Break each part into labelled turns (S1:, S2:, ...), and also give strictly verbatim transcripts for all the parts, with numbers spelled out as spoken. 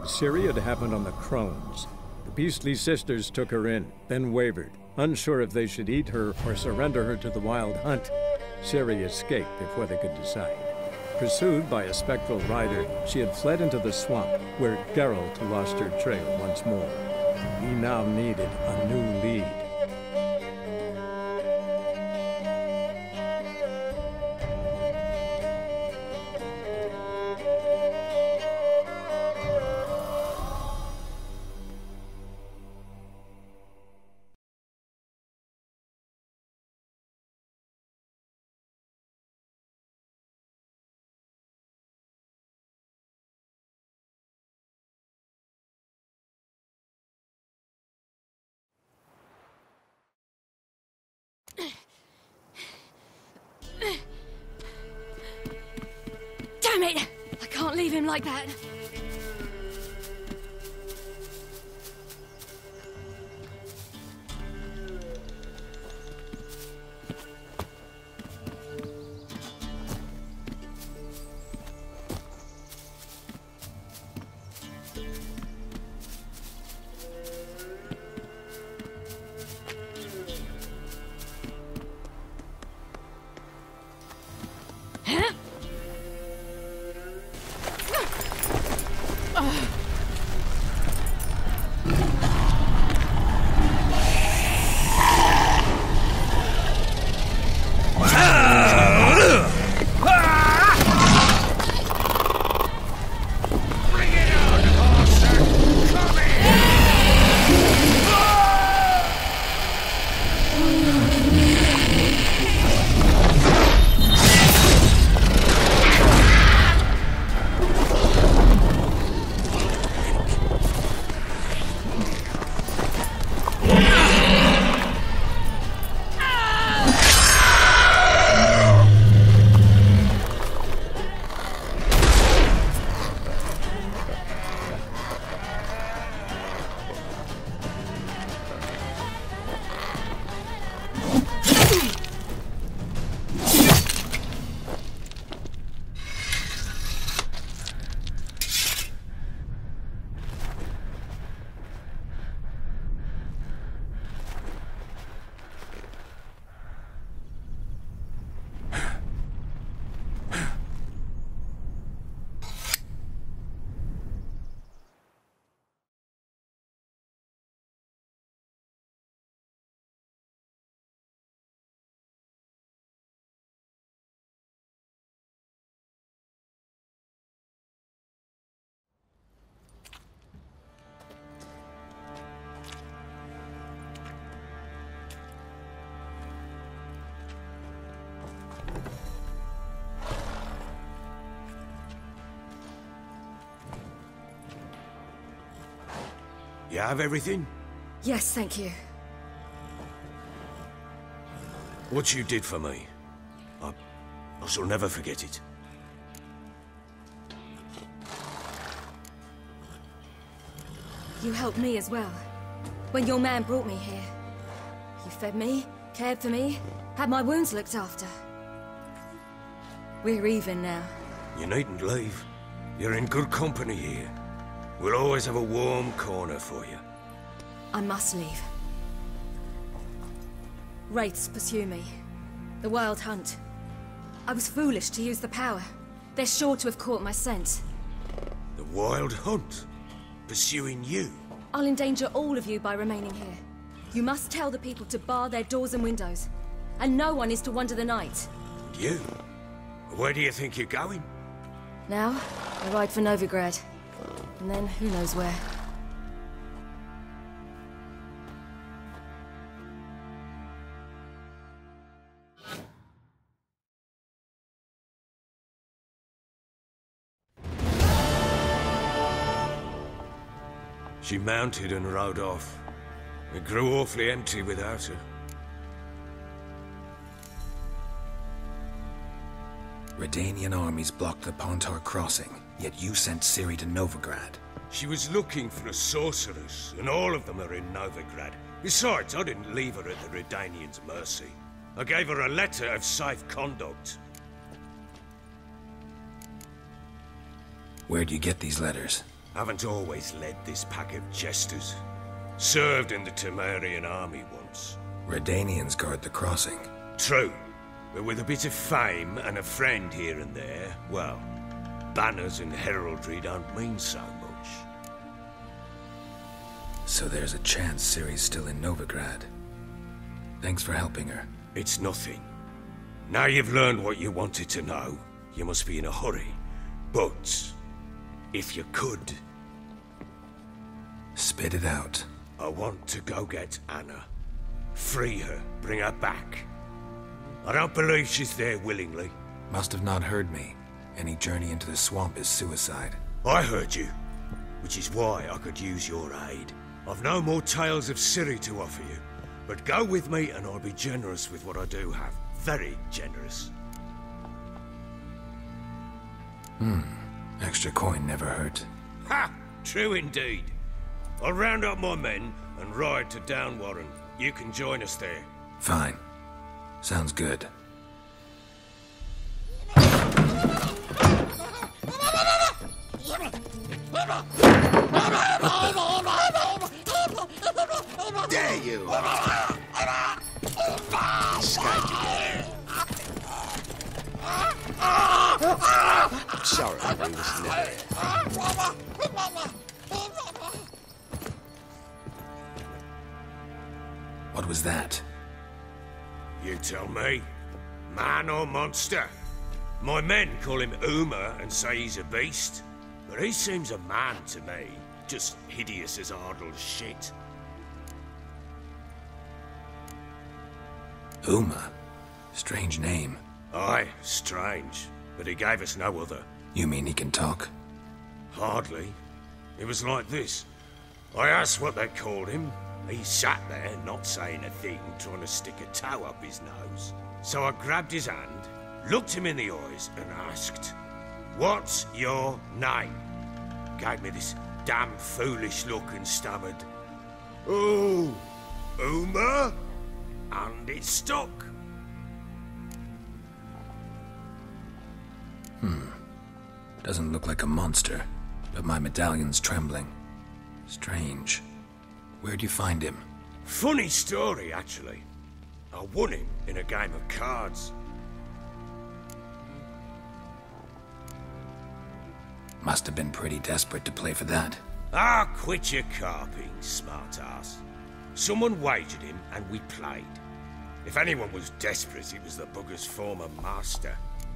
S1: Ciri had happened on the Crones. The beastly sisters took her in, then wavered, unsure if they should eat her or surrender her to the Wild Hunt. Ciri escaped before they could decide. Pursued by a spectral rider, she had fled into the swamp, where Geralt lost her trail once more. He now needed a new lead.
S2: Damn it! I can't leave him like that.
S3: You have everything?
S2: Yes, thank you.
S3: What you did for me, I, I shall never forget it.
S2: You helped me as well. When your man brought me here. You fed me, cared for me, had my wounds looked after. We're even now.
S3: You needn't leave. You're in good company here. We'll always have a warm corner for you.
S2: I must leave. Wraiths pursue me. The Wild Hunt. I was foolish to use the power. They're sure to have caught my scent.
S3: The Wild Hunt? Pursuing you?
S2: I'll endanger all of you by remaining here. You must tell the people to bar their doors and windows. And no one is to wander the night.
S3: And you? Where do you think you're going?
S2: Now, I ride for Novigrad. And then, who knows where.
S3: She mounted and rode off. It grew awfully empty without her.
S4: Redanian armies blocked the Pontar crossing, yet you sent Ciri to Novigrad.
S3: She was looking for a sorceress, and all of them are in Novigrad. Besides, I didn't leave her at the Redanians' mercy. I gave her a letter of safe conduct.
S4: Where'd you get these letters?
S3: Haven't always led this pack of jesters. Served in the Temerian army once.
S4: Redanians guard the crossing.
S3: True, but with a bit of fame and a friend here and there, well, banners and heraldry don't mean so much.
S4: So there's a chance Ciri's still in Novigrad. Thanks for helping her.
S3: It's nothing. Now you've learned what you wanted to know, you must be in a hurry. But, if you could...
S4: Spit it out.
S3: I want to go get Anna. Free her, bring her back. I don't believe she's there willingly.
S4: Must have not heard me. Any journey into the swamp is suicide.
S3: I heard you, which is why I could use your aid. I've no more tales of Ciri to offer you, but go with me and I'll be generous with what I do have. Very generous.
S4: Hmm. Extra coin never hurt.
S3: Ha! True indeed. I'll round up my men and ride to Downwarren. You can join us there.
S4: Fine. Sounds good.
S3: Dare you! I'm sorry, we was never.
S4: What was that?
S3: You tell me. Man or monster? My men call him Uma and say he's a beast. But he seems a man to me. Just hideous as Ardle's shit.
S4: Uma? Strange name.
S3: Aye, strange. But he gave us no other.
S4: You mean he can talk?
S3: Hardly. It was like this. I asked what they called him. He sat there, not saying a thing, trying to stick a toe up his nose. So I grabbed his hand, looked him in the eyes, and asked, "What's your name?" Gave me this damn foolish look and stammered, "Oh, Uma?" And it stuck.
S4: Hmm. Doesn't look like a monster, but my medallion's trembling. Strange. Where'd you find him?
S3: Funny story, actually. I won him in a game of cards.
S4: Must have been pretty desperate to play for that.
S3: Ah, quit your carping, smart-ass. Someone wagered him, and we played. If anyone was desperate, it was the bugger's former master.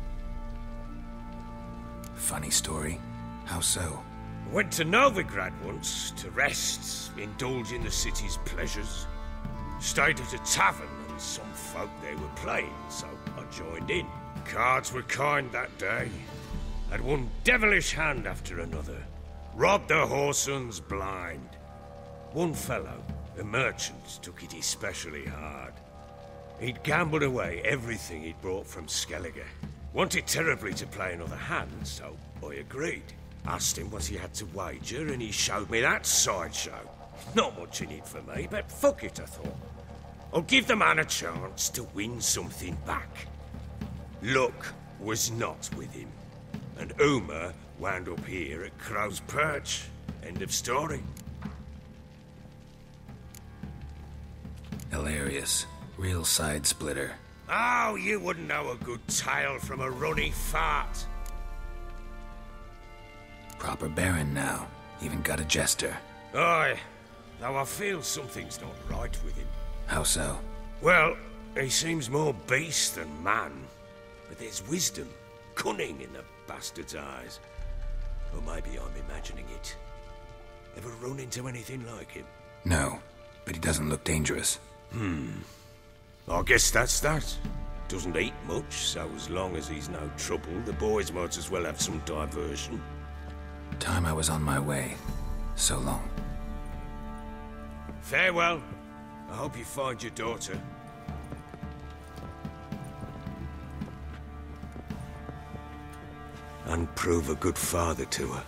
S4: Funny story. How so?
S3: Went to Novigrad once, to rest, indulge in the city's pleasures. Stayed at a tavern, and some folk there were playing, so I joined in. Cards were kind that day. Had one devilish hand after another. Robbed the Whoresons blind. One fellow, a merchant, took it especially hard. He'd gambled away everything he'd brought from Skellige. Wanted terribly to play another hand, so I agreed. Asked him what he had to wager, and he showed me that sideshow. Not much in it for me, but fuck it, I thought. I'll give the man a chance to win something back. Luck was not with him, and Uma wound up here at Crow's Perch. End of story.
S4: Hilarious. Real side splitter.
S3: Oh, you wouldn't know a good tale from a runny fart.
S4: Proper baron now. Even got a jester.
S3: Aye, though I feel something's not right with him.
S4: How so?
S3: Well, he seems more beast than man. But there's wisdom, cunning in the bastard's eyes. Or maybe I'm imagining it. Ever run into anything like him?
S4: No, but he doesn't look dangerous.
S3: Hmm. I guess that's that. Doesn't eat much, so as long as he's no trouble, the boys might as well have some diversion.
S4: Time I was on my way. So long.
S3: Farewell. I hope you find your daughter. And prove a good father to her.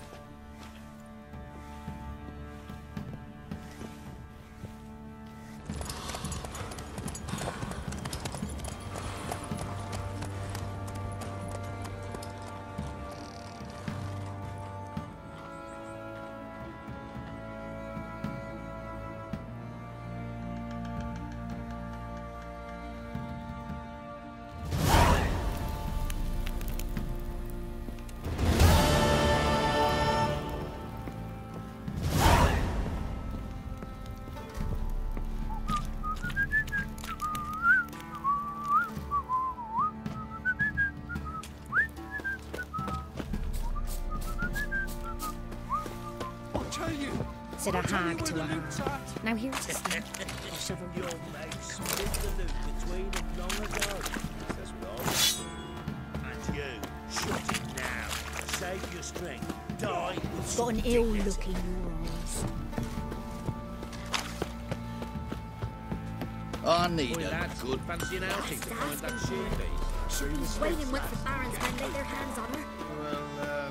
S5: said a hag to a hun. Now here's the thing. I'll shove a
S6: Your mate split the loot between them long ago. That's what I was doing. And you, shut it now. Save your strength. Die with
S5: got an
S6: some
S5: ill
S6: dignity.
S5: look in your eyes.
S7: I need
S6: Boy,
S7: a
S6: lads,
S7: good
S6: fancy an outing to find that sheep
S5: She'll be waiting once the Barons men lay their hands on her.
S7: well, uh,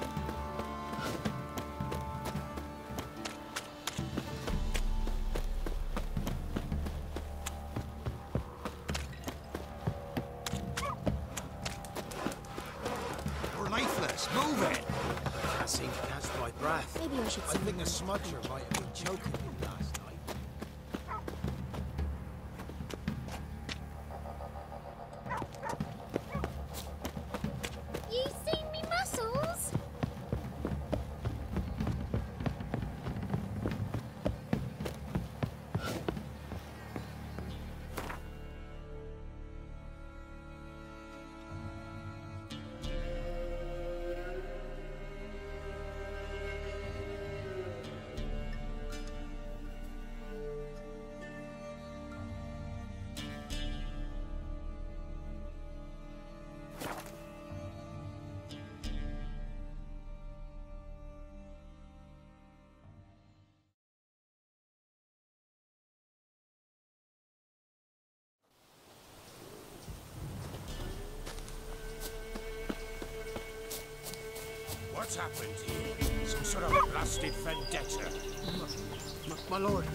S8: We're lifeless. Move it. I can't seem to catch my breath.
S5: Maybe I should
S8: I
S5: see
S8: think a
S5: them.
S8: smudger might have been choking me last night.
S5: You seen me muscles?
S3: What's happened here? Some sort of blasted vendetta.
S8: M my lord.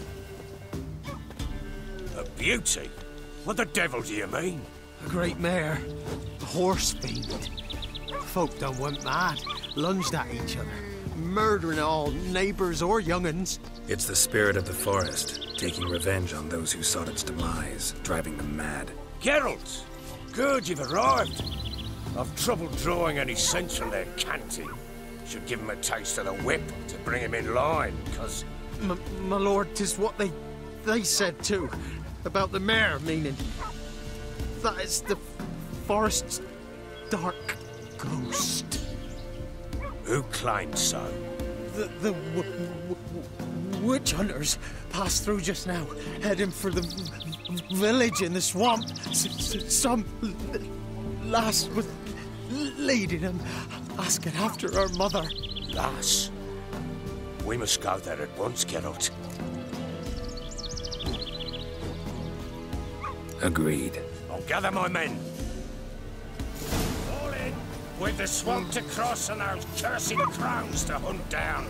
S3: A beauty? What the devil do you mean?
S8: A great mare. A horse fiend. Folk done went mad. Lunged at each other. Murdering all neighbours or young'uns.
S4: It's the spirit of the forest, taking revenge on those who sought its demise, driving them mad.
S3: Geralt! Good, you've arrived. I've trouble drawing any sense from their canting. Should give him a taste of the whip to bring him in line, cause...
S8: M my lord, 'tis what they they said too. About the mare, meaning. That is the forest's dark ghost.
S3: Who claimed so?
S8: The, the w w witch hunters passed through just now, heading for the v village in the swamp. S s some l lass was leading them, asking after her mother.
S3: Lass? We must go there at once, Geralt.
S4: Agreed.
S3: I'll gather my men. All in, with the swamp to cross and those cursed crows to hunt down.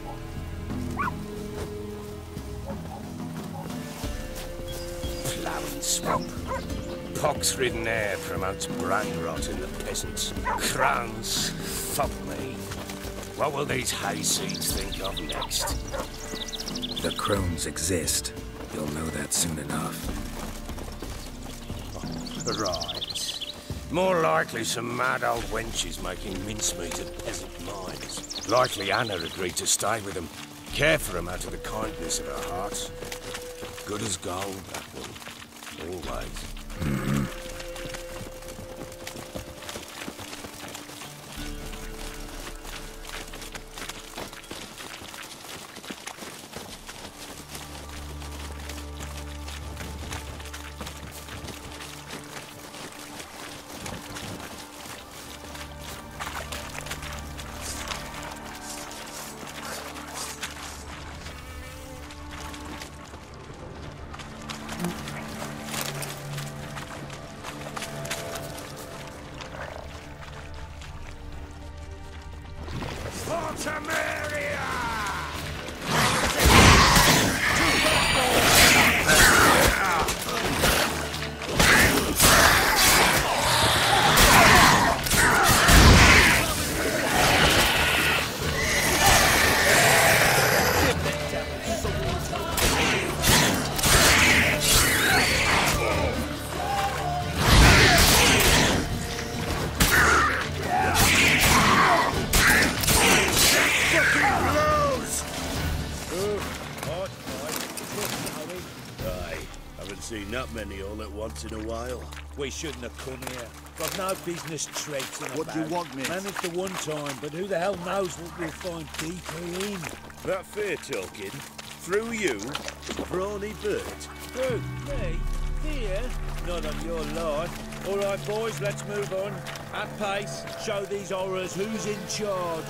S3: Ploughing swamp. Pox-ridden air promotes brain rot in the peasants. Crowns, fuck me. What will these hayseeds think of next?
S4: The crones exist. You'll know that soon enough.
S3: Right. More likely some mad old wenches making mincemeat of peasant minds. Likely Anna agreed to stay with them. Care for them out of the kindness of her heart. Good as gold, that one. Always.
S4: Mm-hmm.
S6: Not many all at once in a while.
S9: We shouldn't have come here. Got no business traipsing about.
S7: What do you want, mate?
S9: Managed the one time, but who the hell knows what we'll find deeper in?
S6: That fair talking? Through you? Brawny Bert?
S9: Who? Me? Fear? Not on your life. All right, boys, let's move on. At pace, show these horrors who's in charge.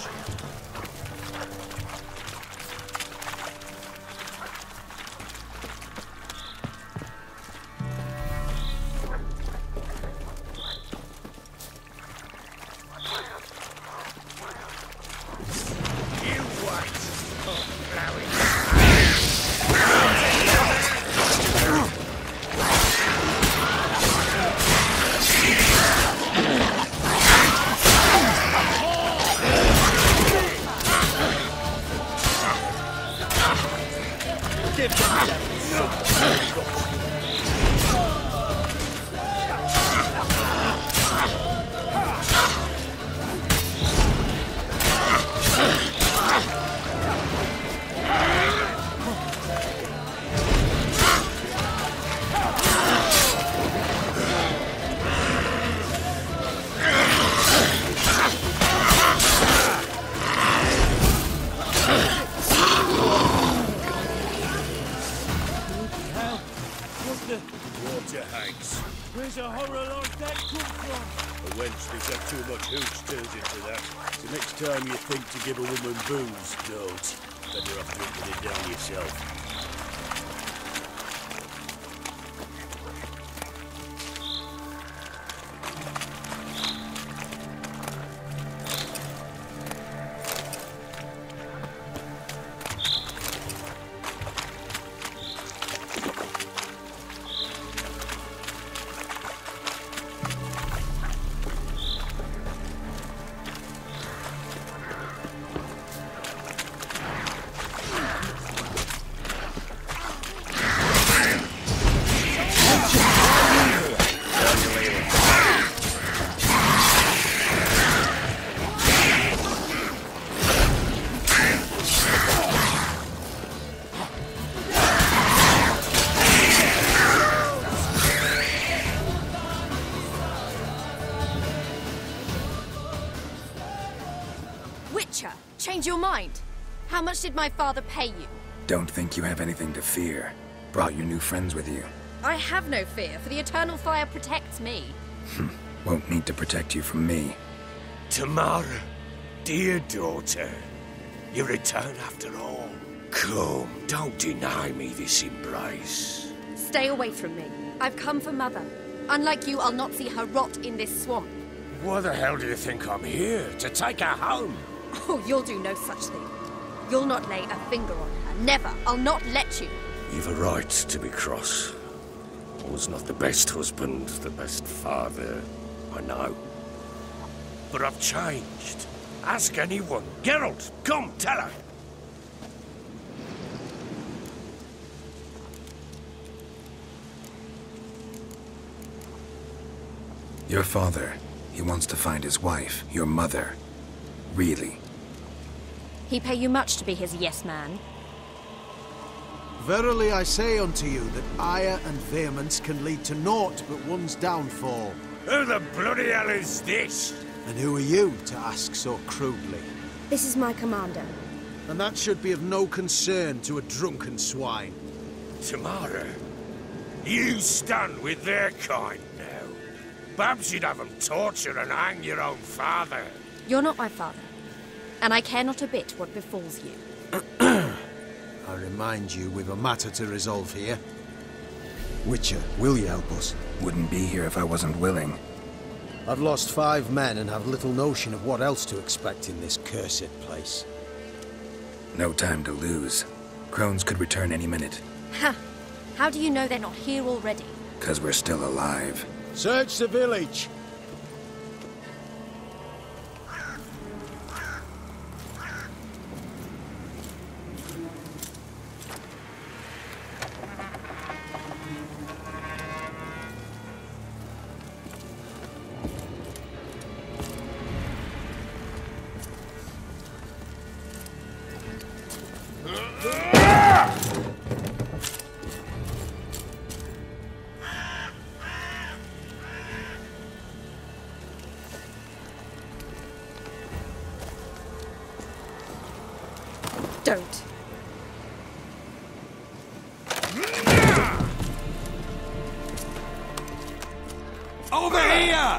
S9: Where's a horror like that come from?
S6: A wench that's had too much hooch turns into that. So next time you think to give a woman booze, don't. Better off drinking it down yourself.
S5: Change your mind? How much did my father pay you?
S4: Don't think you have anything to fear. Brought your new friends with you.
S5: I have no fear, for the Eternal Fire protects me.
S4: Won't need to protect you from me.
S3: Tamara, dear daughter, you return after all. Come, don't deny me this embrace.
S5: Stay away from me. I've come for Mother. Unlike you, I'll not see her rot in this swamp.
S3: Why the hell do you think I'm here? To take her home?
S5: Oh, you'll do no such thing. You'll not lay a finger on her. Never. I'll not let you.
S3: You've a right to be cross. I was not the best husband, the best father, I know. But I've changed. Ask anyone. Geralt, come, tell her.
S4: Your father, he wants to find his wife, your mother. Really?
S5: He pay you much to be his yes-man?
S8: Verily I say unto you that ire and vehemence can lead to naught but one's downfall.
S3: Who the bloody hell is this?
S8: And who are you to ask so crudely?
S2: This is my commander.
S8: And that should be of no concern to a drunken swine.
S3: Tamara, you stand with their kind now. Perhaps you'd have them torture and hang your own father.
S5: You're not my father, and I care not a bit what befalls you.
S8: I remind you, we've a matter to resolve here. Witcher, will you help us?
S4: Wouldn't be here if I wasn't willing.
S8: I've lost five men and have little notion of what else to expect in this cursed place.
S4: No time to lose. Crones could return any minute.
S5: Ha! How do you know they're not here already?
S4: 'Cause we're still alive.
S8: Search the village!
S5: Don't.
S3: Over here!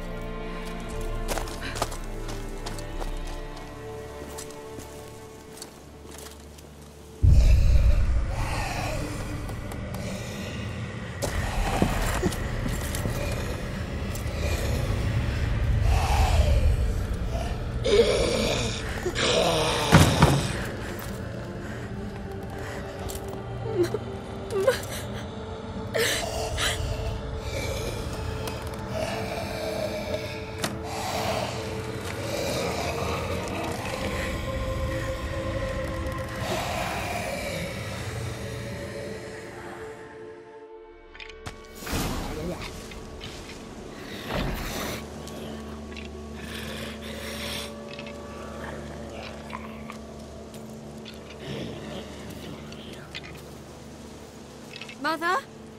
S5: Mother?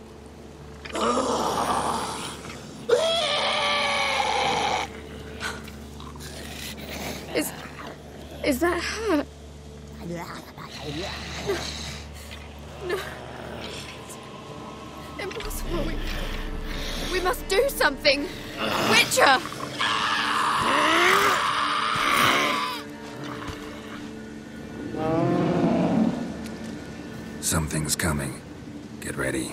S5: Is... is that her? No. No. It's impossible. We... we must do something. Witcher!
S4: Something's coming. Get ready.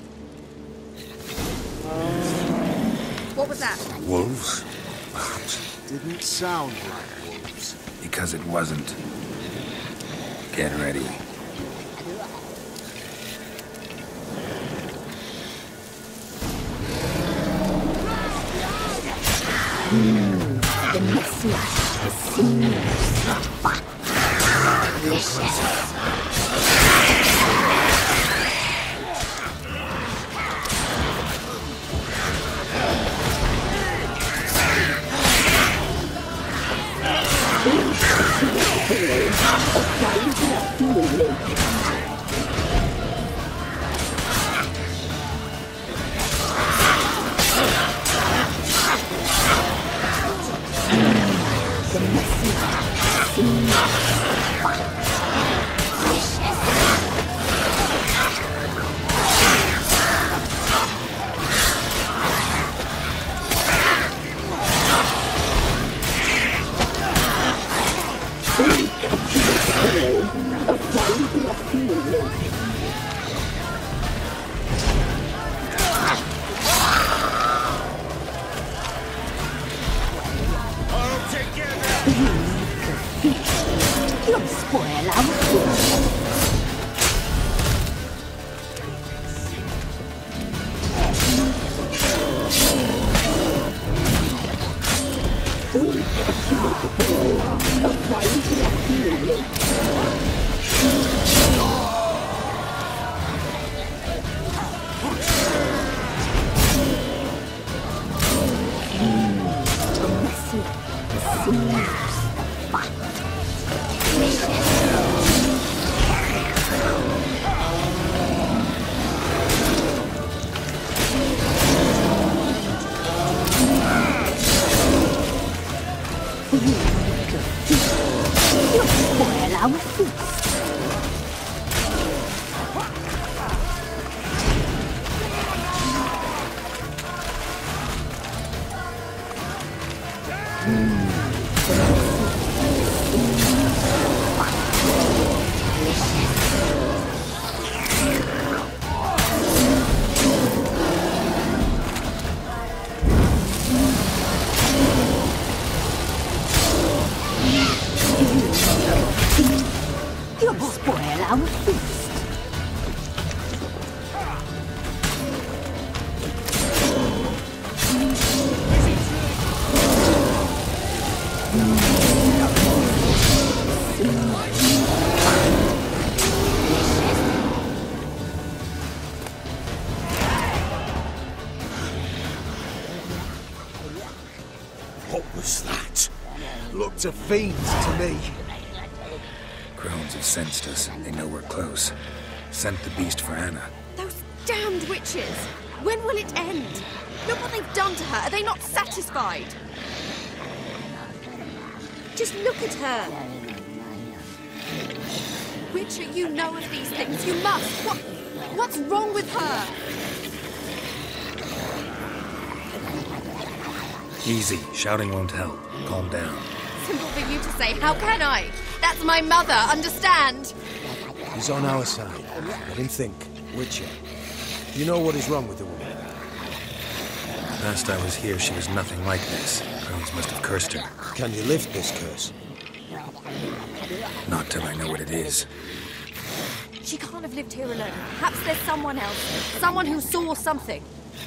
S5: What was that?
S3: Wolves?
S7: Didn't sound like wolves.
S4: Because it wasn't. Get ready.
S10: The Messiah is seen. Delicious. You'll spoil our food.
S3: What was that?
S7: Looked a fiend to me.
S4: Crones have sensed us. They know we're close. Sent the beast for Anna.
S5: Those damned witches! When will it end? Look what they've done to her. Are they not satisfied? Just look at her. Witcher, you know of these things. You must. What? What's wrong with her?
S4: Easy. Shouting won't help. Calm down.
S5: Simple for you to say. How can I? That's my mother. Understand?
S7: He's on our side. Let him think. Witcher, you know what is wrong with the woman?
S4: Last I was here, she was nothing like this. Crones must have cursed her.
S7: Can you lift this curse?
S4: Not till I know what it is.
S5: She can't have lived here alone. Perhaps there's someone else. Someone who saw something.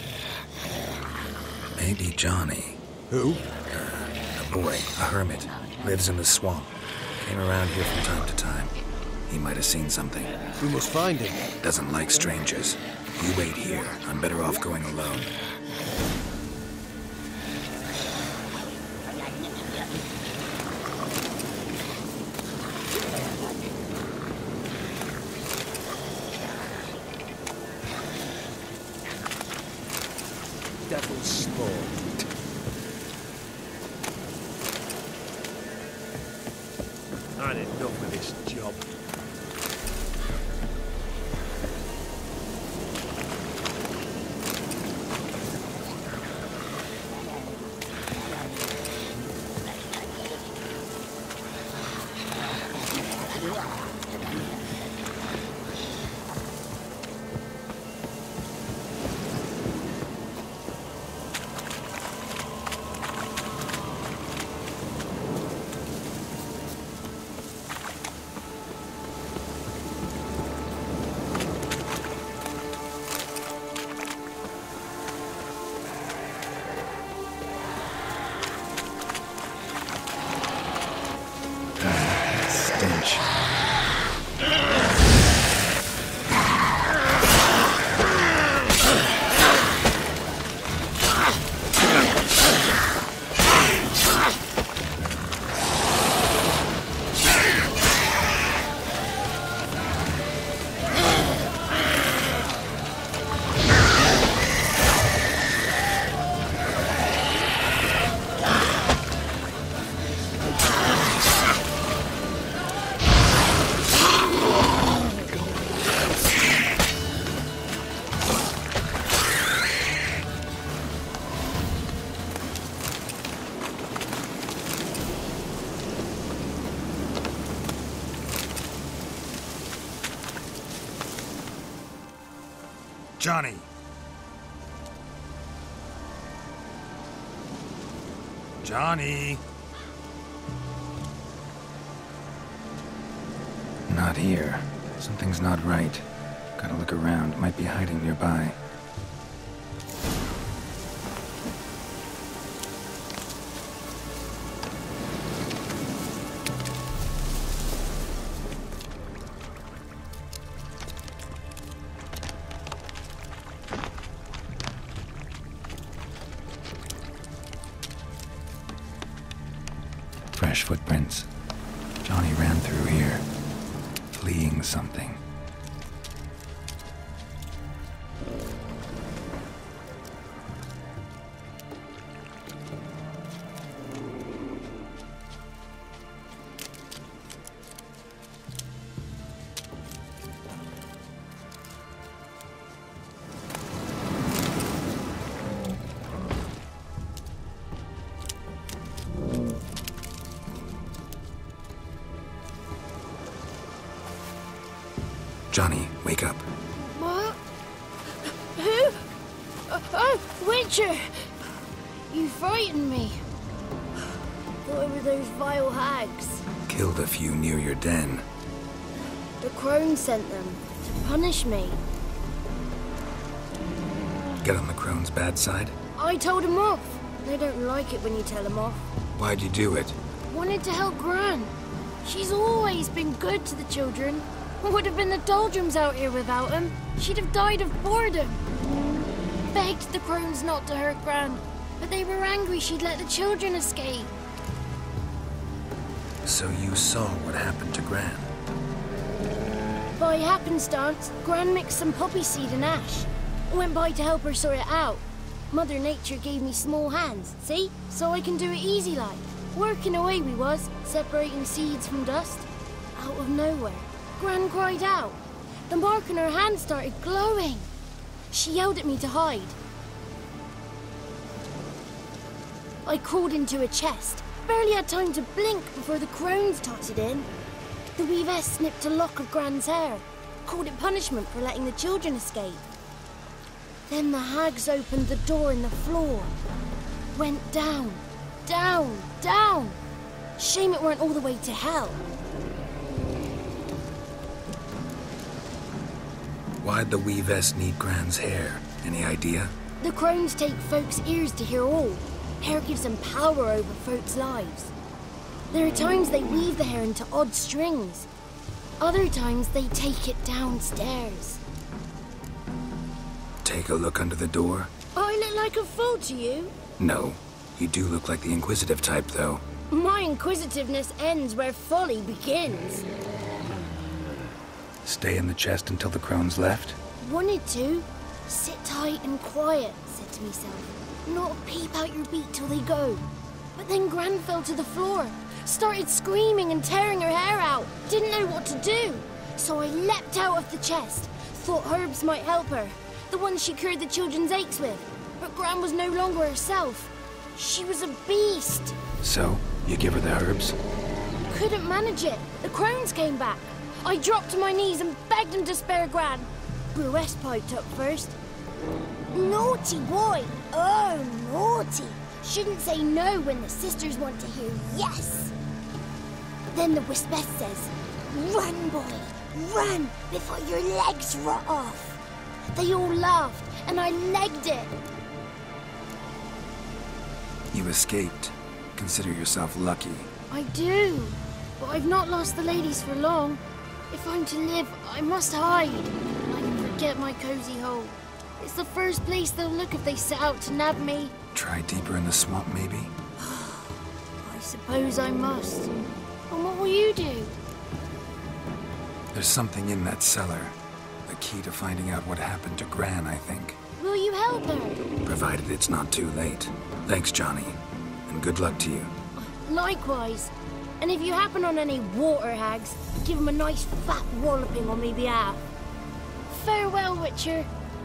S4: Maybe Johnny.
S7: Who?
S4: Uh, a boy, a hermit. Lives in the swamp. Came around here from time to time. He might have seen something.
S7: We must find him.
S4: Doesn't like strangers. You wait here. I'm better off going alone.
S7: Devil's spawn.
S6: I had enough of this job.
S4: Stench. Johnny! Johnny! Not here. Something's not right. Gotta look around. Might be hiding nearby. Fresh footprints. Johnny ran through here, fleeing something. Johnny, wake up.
S10: What? Who? Uh, oh, Witcher! You frightened me. Thought it were those vile hags.
S4: Killed a few near your den.
S10: The crone sent them to punish me.
S4: Get on the crone's bad side?
S10: I told them off. They don't like it when you tell them off.
S4: Why'd you do it?
S10: Wanted to help Gran. She's always been good to the children. What would have been the doldrums out here without him? She'd have died of boredom. Begged the crones not to hurt Gran, but they were angry she'd let the children escape.
S4: So you saw what happened to Gran?
S10: By happenstance, Gran mixed some poppy seed and ash. I went by to help her sort it out. Mother Nature gave me small hands, see? So I can do it easy like. Working away we was, separating seeds from dust. Out of nowhere, Gran cried out. The mark on her hand started glowing. She yelled at me to hide. I crawled into a chest. Barely had time to blink before the crones totted in. The weavess snipped a lock of Gran's hair, called it punishment for letting the children escape. Then the hags opened the door in the floor. Went down, down, down. Shame it weren't all the way to hell.
S4: Why'd the weavess need Gran's hair? Any idea?
S10: The crones take folks' ears to hear all. Hair gives them power over folks' lives. There are times they weave the hair into odd strings. Other times they take it downstairs.
S4: Take a look under the door?
S10: I look like a fool to you?
S4: No. You do look like the inquisitive type, though.
S10: My inquisitiveness ends where folly begins.
S4: Stay in the chest until the crones left?
S10: Wanted to. Sit tight and quiet, said to myself. Not peep out your beat till they go. But then Gran fell to the floor. Started screaming and tearing her hair out. Didn't know what to do. So I leapt out of the chest. Thought herbs might help her. The ones she cured the children's aches with. But Gran was no longer herself. She was a beast.
S4: So, you give her the herbs?
S10: Couldn't manage it. The crones came back. I dropped to my knees and begged them to spare Gran. Bruess piped up first. Naughty boy. Oh, naughty. Shouldn't say no when the sisters want to hear yes. Then the Wispeth says, run, boy, run before your legs rot off. They all laughed, and I legged it.
S4: You escaped. Consider yourself lucky.
S10: I do, but I've not lost the ladies for long. If I'm to live, I must hide. I can forget my cozy hole. It's the first place they'll look if they set out to nab me.
S4: Try deeper in the swamp, maybe?
S10: I suppose I must. And what will you do?
S4: There's something in that cellar. The key to finding out what happened to Gran, I think.
S10: Will you help her?
S4: Provided it's not too late. Thanks, Johnny. And good luck to you.
S10: Likewise. And if you happen on any water hags, give them a nice fat walloping on me behalf. Farewell, Witcher.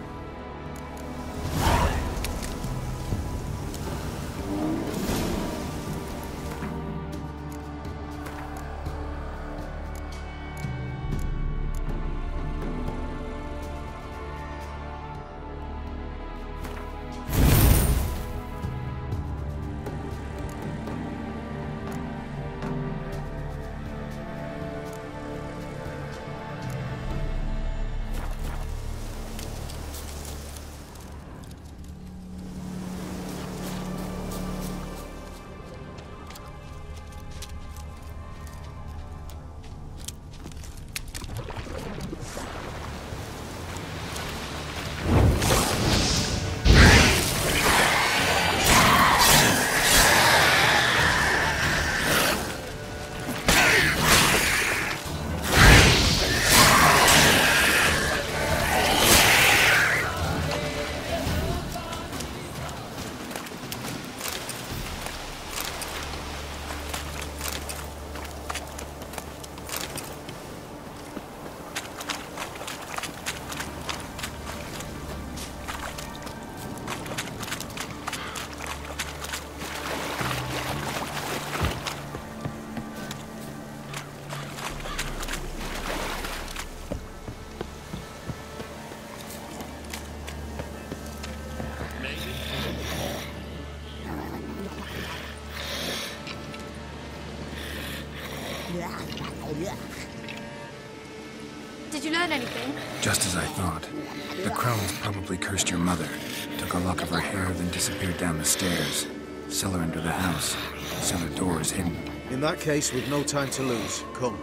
S2: Did you learn anything?
S4: Just as I thought. The crones probably cursed your mother, took a lock of her hair, then disappeared down the stairs. Cellar under the house. Cellar door is hidden.
S7: In that case, we've no time to lose. Come.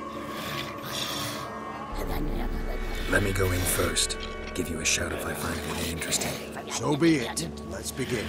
S4: Let me go in first. Give you a shout if I find anything interesting.
S7: So be it. Let's begin.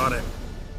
S4: On it.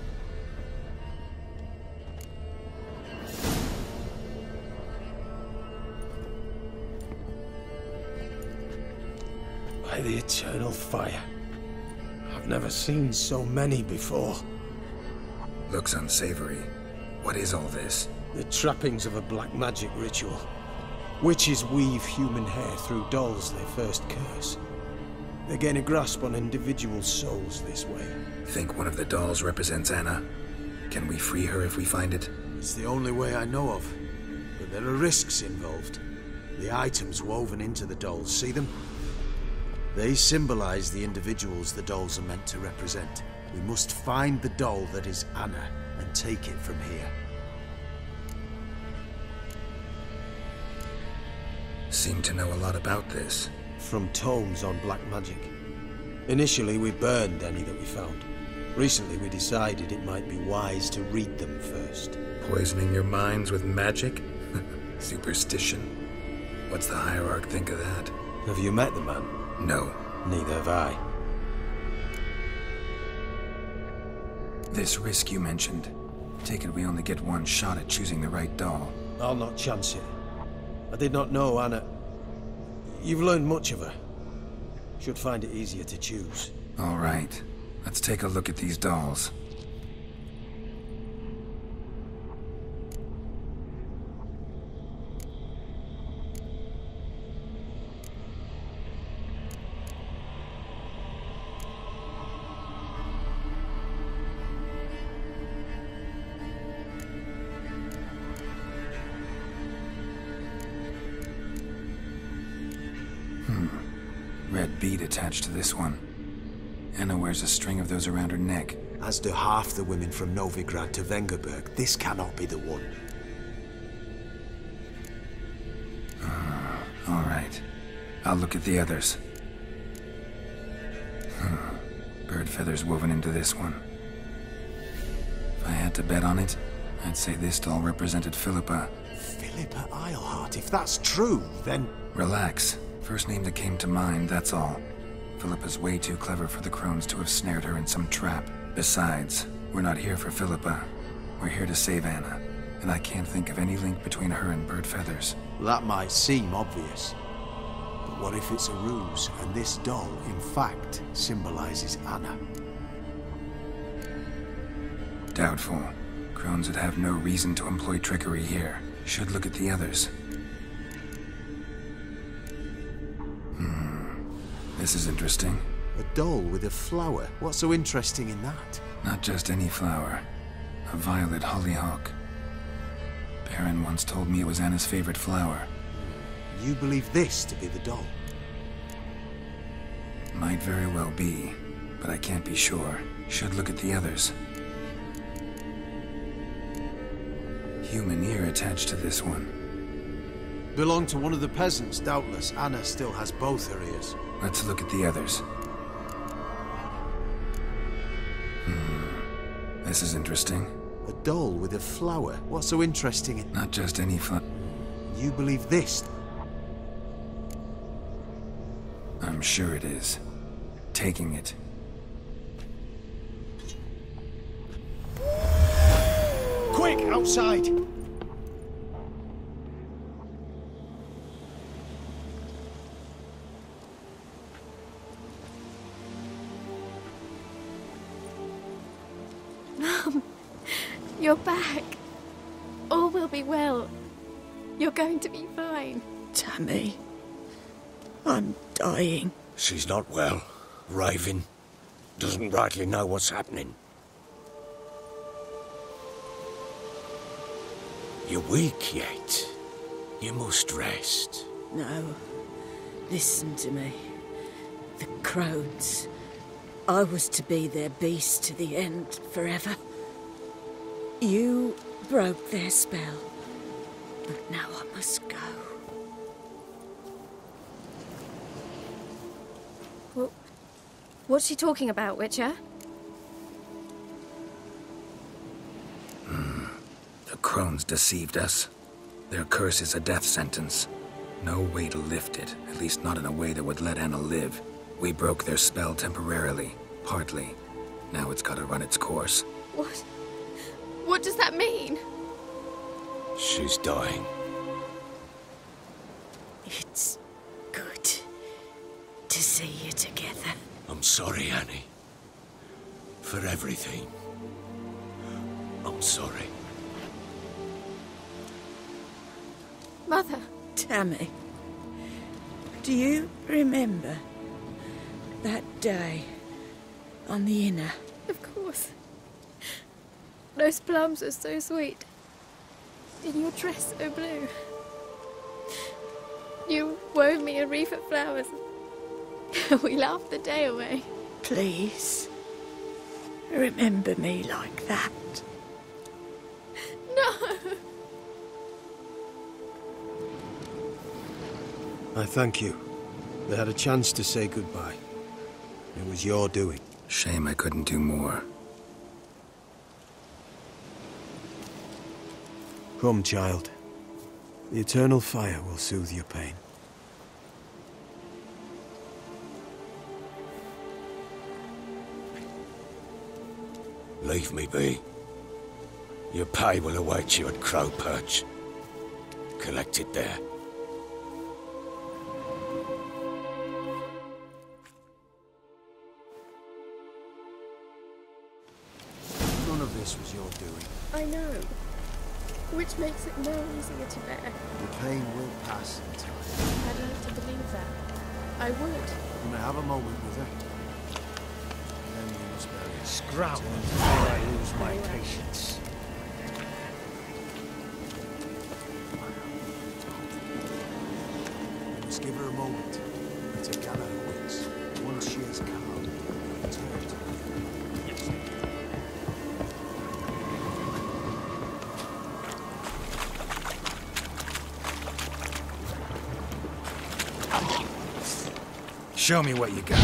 S7: By the eternal fire. I've never seen so many before.
S4: Looks unsavory. What is all this?
S7: The trappings of a black magic ritual. Witches weave human hair through dolls they first curse. They gain a grasp on individual souls this way.
S4: Think one of the dolls represents Anna? Can we free her if we find it?
S7: It's the only way I know of. But there are risks involved. The items woven into the dolls, see them? They symbolize the individuals the dolls are meant to represent. We must find the doll that is Anna and take it from here.
S4: Seem to know a lot about this.
S7: From tomes on black magic. Initially, we burned any that we found. Recently, we decided it might be wise to read them first.
S4: Poisoning your minds with magic? Superstition. What's the Hierarch think of that?
S7: Have you met the man?
S4: No.
S7: Neither have I.
S4: This risk you mentioned. Take it we only get one shot at choosing the right doll.
S7: I'll not chance it. I did not know Anna. You've learned much of her. Should find it easier to choose.
S4: All right. Let's take a look at these dolls. Red bead attached to this one. Anna wears a string of those around her neck.
S7: As do half the women from Novigrad to Vengerberg. This cannot be the one.
S4: Uh, all right. I'll look at the others. Bird feathers woven into this one. If I had to bet on it, I'd say this doll represented Philippa.
S7: Philippa Eilhart, if that's true, then...
S4: Relax. First name that came to mind, that's all. Philippa's way too clever for the crones to have snared her in some trap. Besides, we're not here for Philippa. We're here to save Anna. And I can't think of any link between her and Bird Feathers.
S7: That might seem obvious. But what if it's a ruse, and this doll, in fact, symbolizes Anna?
S4: Doubtful. Crones would have no reason to employ trickery here. Should look at the others. This is interesting.
S7: A doll with a flower. What's so interesting in that?
S4: Not just any flower. A violet hollyhock. Baron once told me it was Anna's favorite flower.
S7: You believe this to be the doll?
S4: Might very well be, but I can't be sure. Should look at the others. Human ear attached to this one.
S7: Belonged to one of the peasants, doubtless. Anna still has both her ears.
S4: Let's look at the others. Hmm. This is interesting.
S7: A doll with a flower. What's so interesting in...
S4: Not just any flower.
S7: You believe this?
S4: I'm sure it is. Taking it.
S7: Quick, outside!
S10: Mum, you're back. All will be well. You're going to be fine.
S11: Tammy, I'm dying.
S3: She's not well. Raving. Doesn't rightly know what's happening. You're weak yet. You must rest.
S11: No. Listen to me. The crones. I was to be their beast to the end, forever. You broke their spell. But now I must go.
S2: What, what's she talking about, Witcher?
S4: Hmm. The crones deceived us. Their curse is a death sentence. No way to lift it, at least not in a way that would let Anna live. We broke their spell temporarily, partly. Now it's gotta run its course.
S12: What? What does that mean?
S3: She's dying.
S11: It's good to see you together.
S3: I'm sorry, Annie. For everything. I'm sorry.
S12: Mother.
S11: Tammy, do you remember that day on the Inner?
S12: Of course. Those plums are so sweet. In your dress so blue. You wove me a wreath of flowers. We laughed the day away.
S11: Please, remember me like that.
S12: No!
S7: I thank you. They had a chance to say goodbye. It was your doing.
S4: Shame I couldn't do more.
S7: Come, child. The eternal fire will soothe your pain.
S3: Leave me be. Your pay will await you at Crow Perch. Collect it there.
S7: None of this was your doing.
S12: I know. Which makes it no easier to bear.
S7: The pain will pass in time.
S12: I'd like to believe that. I would.
S7: You may have a moment with her. Then we must bury her.
S9: Scrap before I lose my patience.
S7: We must give her a moment to gather her wits. Once she is calm, return to her. Yes.
S4: Show me what you got.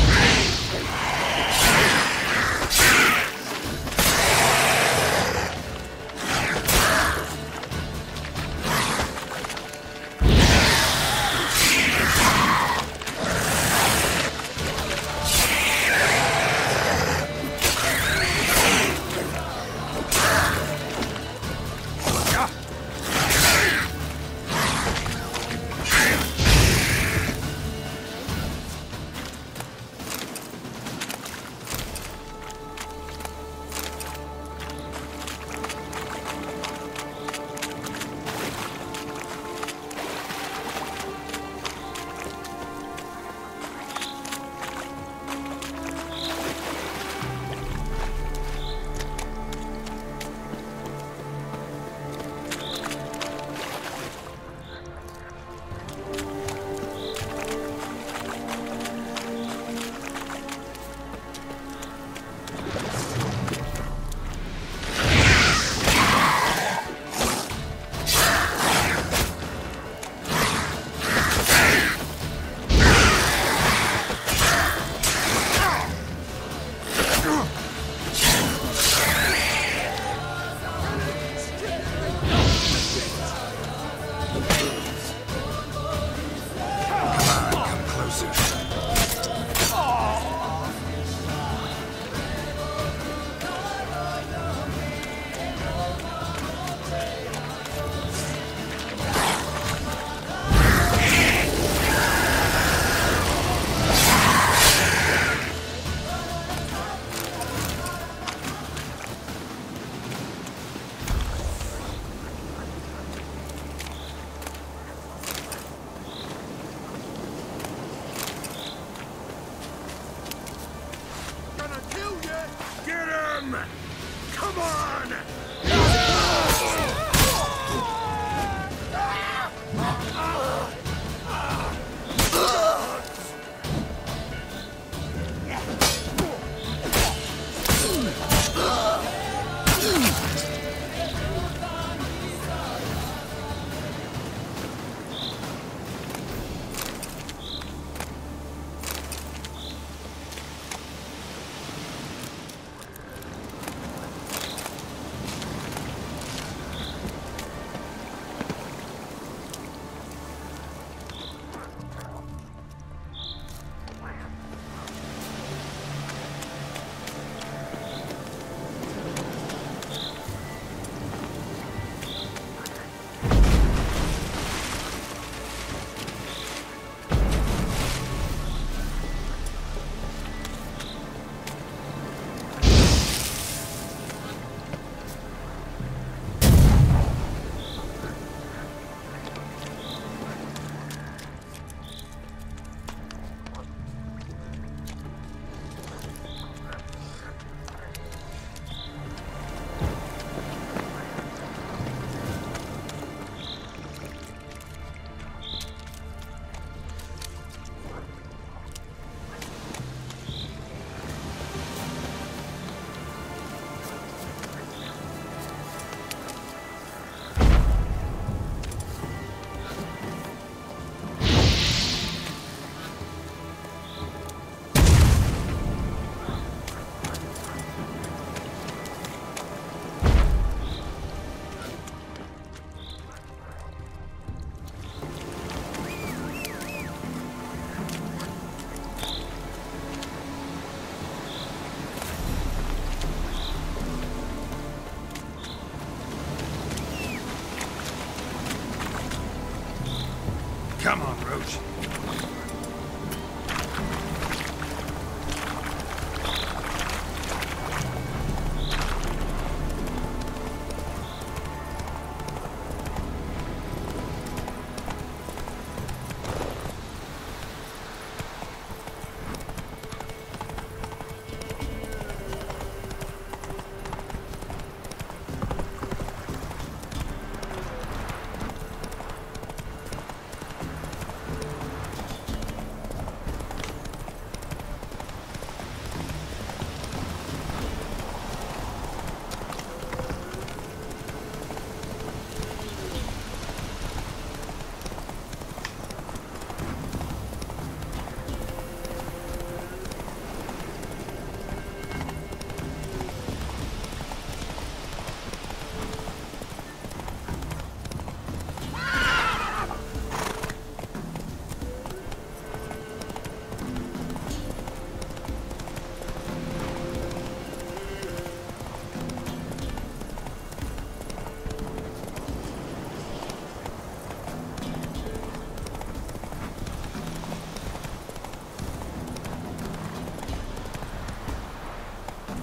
S3: Come on!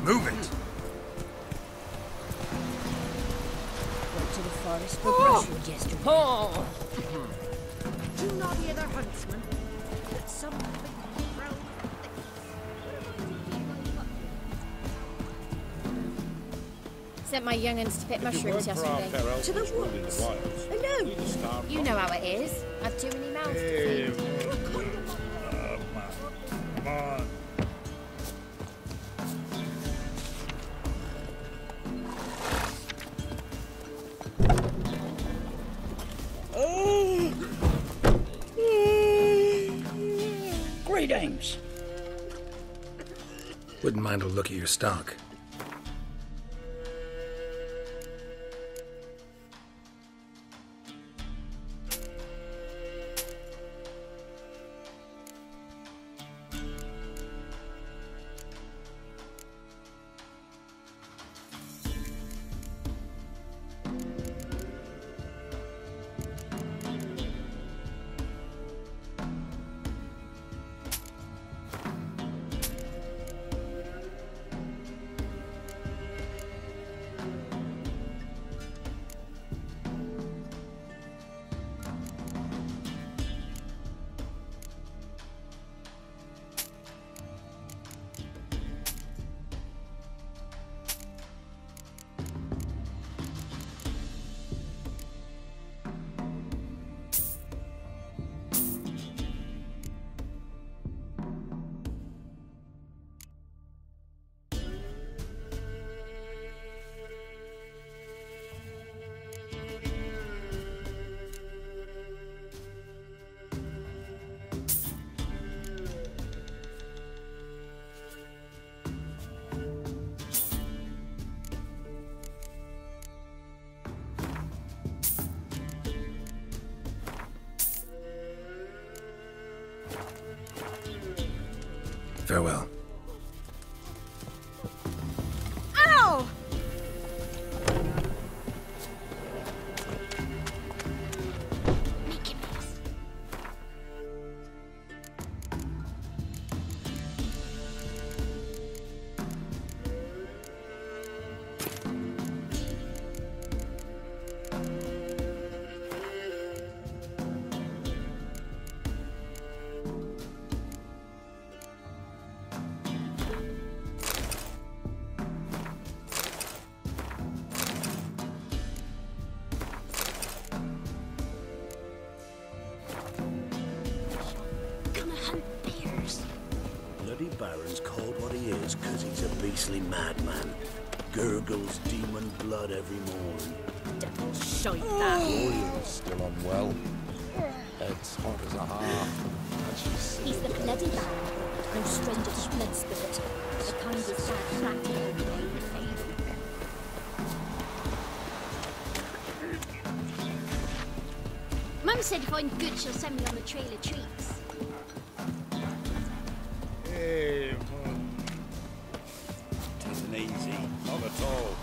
S4: Move it!
S11: Went to the forest for brushwood yesterday.
S5: Oh.
S11: Do not hear the huntsman. That some big brown
S12: Sent my young'uns to pick mushrooms yesterday.
S11: to the woods. Alone.
S12: You know how it is. I've too many mouths to feed.
S9: Come on.
S13: Greetings.
S4: Wouldn't mind a look at your stock. Farewell.
S5: Ow!
S6: Baron's called what he is because he's a beastly madman. Gurgles demon blood every morning.
S5: Devil shite that.
S14: Gloria's still unwell. Head's hot as a half. And she's
S15: He's the bloody Baron. No stranger to blood spirit. The kind with sad flat hair and pain fade. Mum said if I'm good, she'll send me on the trail of treats.
S9: Hey, Tisn't easy, not at all.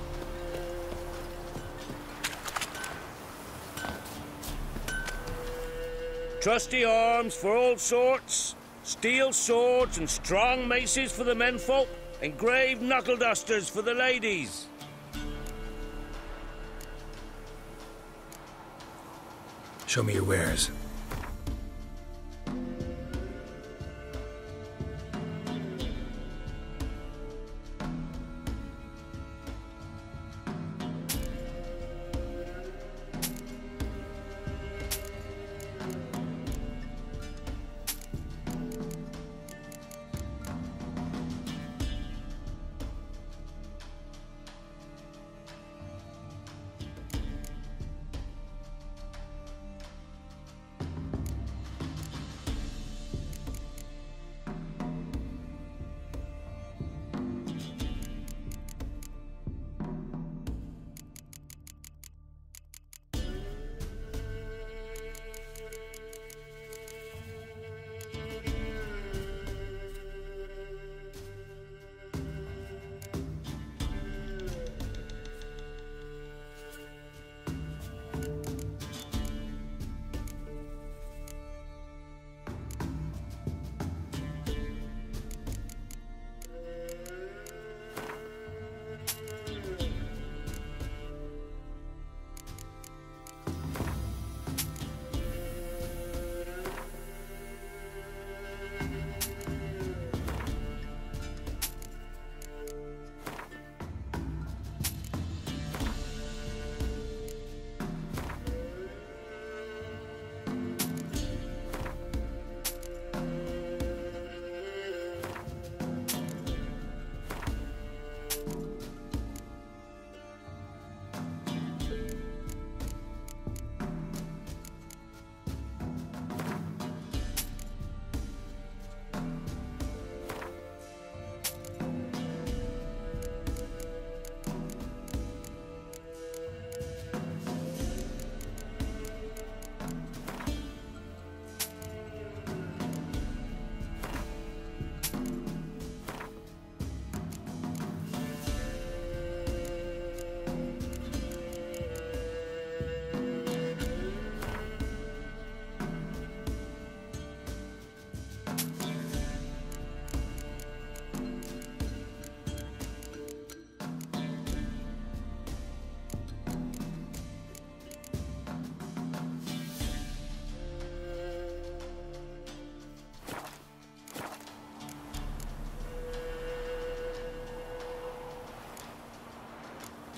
S9: Trusty arms for all sorts, steel swords and strong maces for the menfolk, engraved knuckle dusters for the ladies.
S4: Show me your wares.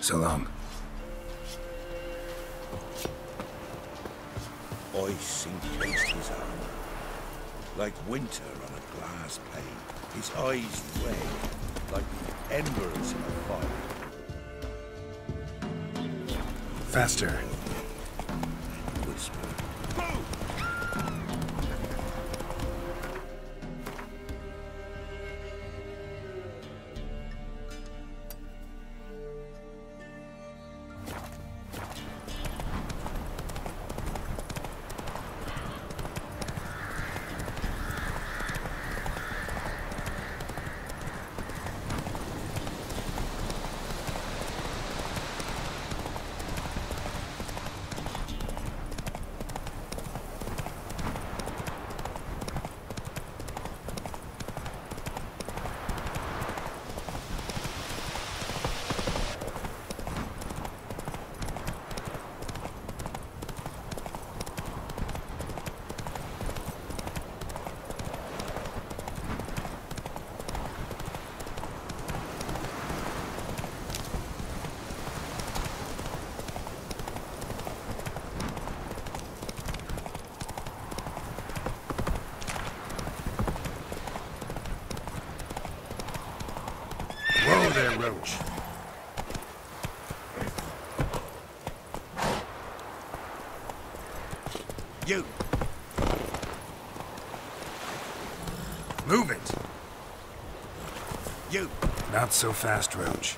S4: So long.
S3: Ice encased his armor, like winter on a glass pane. His eyes red, like the embers in a fire.
S4: Faster.
S3: Whisper.
S4: Whoa there, Roach.
S3: You!
S4: Move it!
S3: You!
S4: Not so fast, Roach.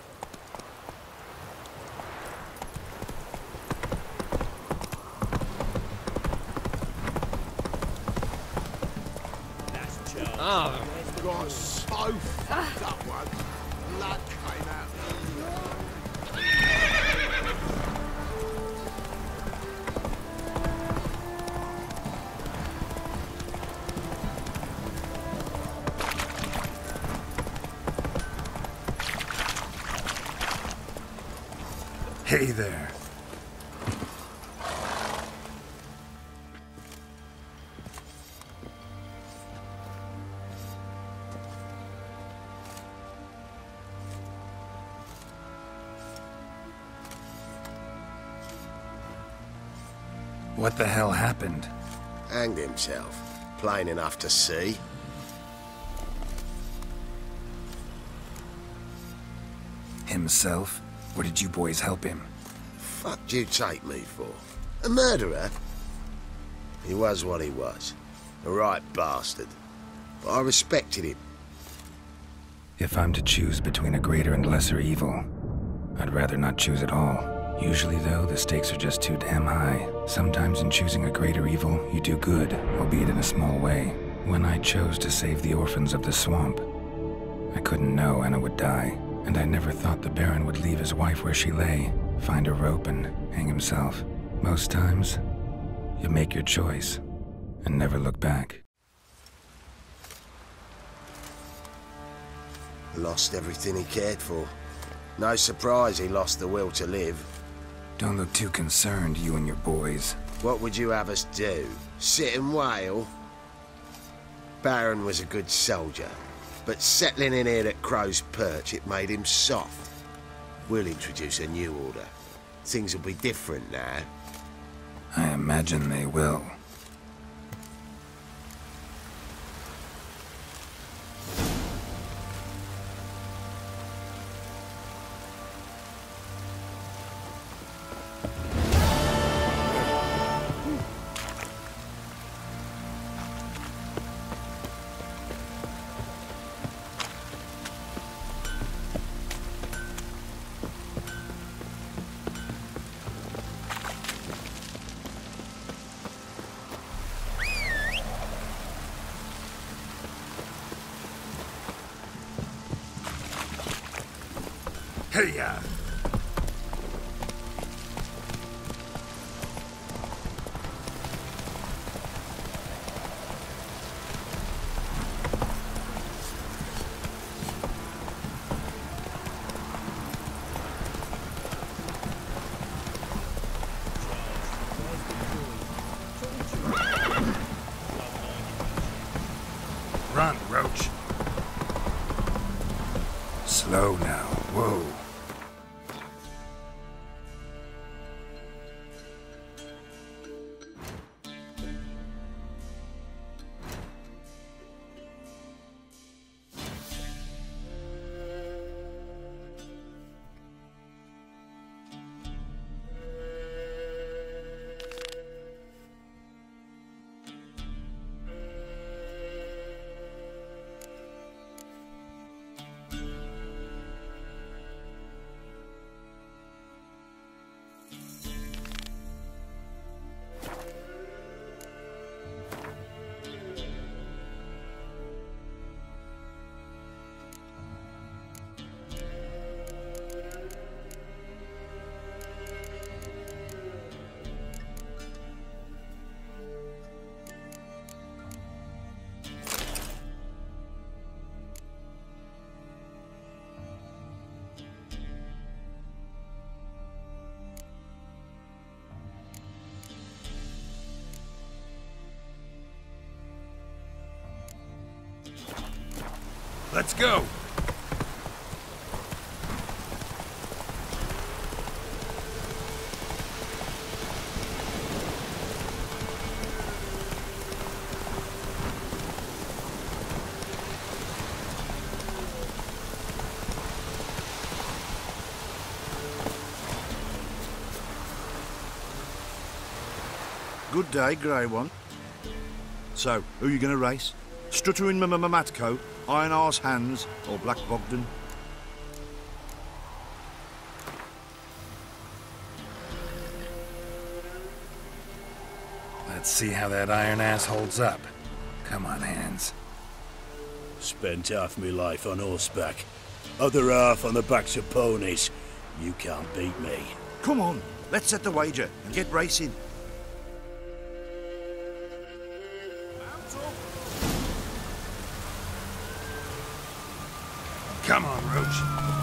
S6: Oh, got so fucked up one. Blood came out.
S4: Hey there. What the hell happened?
S13: Hanged himself. Plain enough to see.
S4: Himself? Or did you boys help him?
S13: Fuck'd you take me for? A murderer? He was what he was. A right bastard. But I respected him.
S4: If I'm to choose between a greater and lesser evil, I'd rather not choose at all. Usually, though, the stakes are just too damn high. Sometimes in choosing a greater evil, you do good, albeit in a small way. When I chose to save the orphans of the swamp, I couldn't know Anna would die, and I never thought the Baron would leave his wife where she lay, find a rope and hang himself. Most times, you make your choice and never look back.
S13: Lost everything he cared for. No surprise he lost the will to live.
S4: Don't look too concerned, you and your boys.
S13: What would you have us do? Sit and wail? Baron was a good soldier, but settling in here at Crow's Perch, it made him soft. We'll introduce a new order. Things will be different now.
S4: I imagine they will.
S3: Hey-ya!
S4: Run, Roach. Slow now. Whoa. Let's go!
S16: Good day, Grey One. So, who are you going to race? Stuttering Matco, Iron Arse Hands, or Black Bogdan?
S4: Let's see how that iron ass holds up. Come on, Hands.
S6: Spent half my life on horseback, other half on the backs of ponies. You can't beat me.
S16: Come on, let's set the wager and get racing.
S4: Come on, Roach.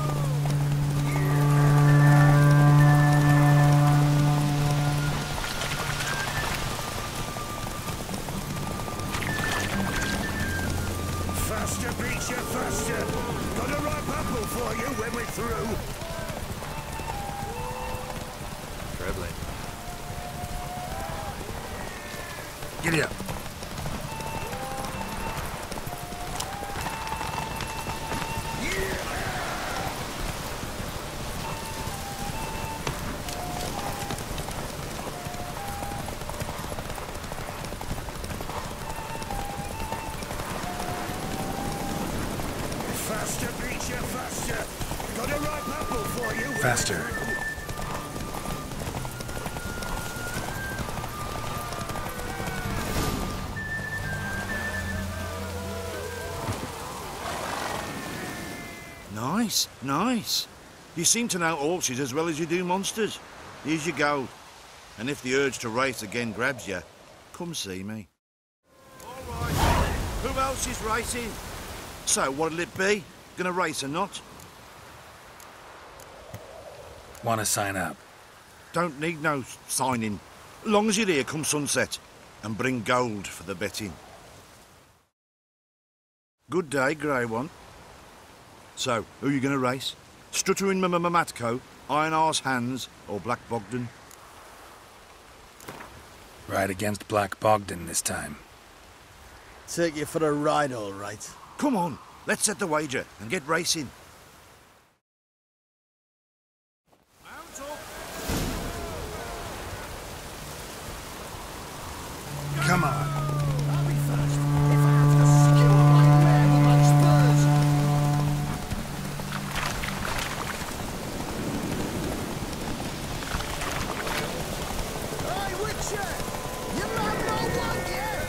S3: Faster beats you faster. Got a ripe apple for you when we're through.
S4: Trebling. Giddy up.
S3: Faster beats you faster. Got a ripe apple for you.
S4: Faster.
S16: Nice, nice. You seem to know horses as well as you do monsters. Here's your gold. And if the urge to race again grabs you, come see me. All right. Who else is racing? So, what'll it be? Gonna race or not?
S4: Want to sign up?
S16: Don't need no signing. Long as you're here come sunset. And bring gold for the betting. Good day, Grey One. So, who are you gonna race? Stuttering Matco, Iron Arse Hands, or Black Bogdan?
S4: Ride against Black Bogdan this time.
S7: Take you for a ride, all right.
S16: Come on, let's set the wager and get racing.
S4: Come on.
S3: I'll be first. If I have to skewer my mare with my spurs. Hey, Witcher! You man no one yet?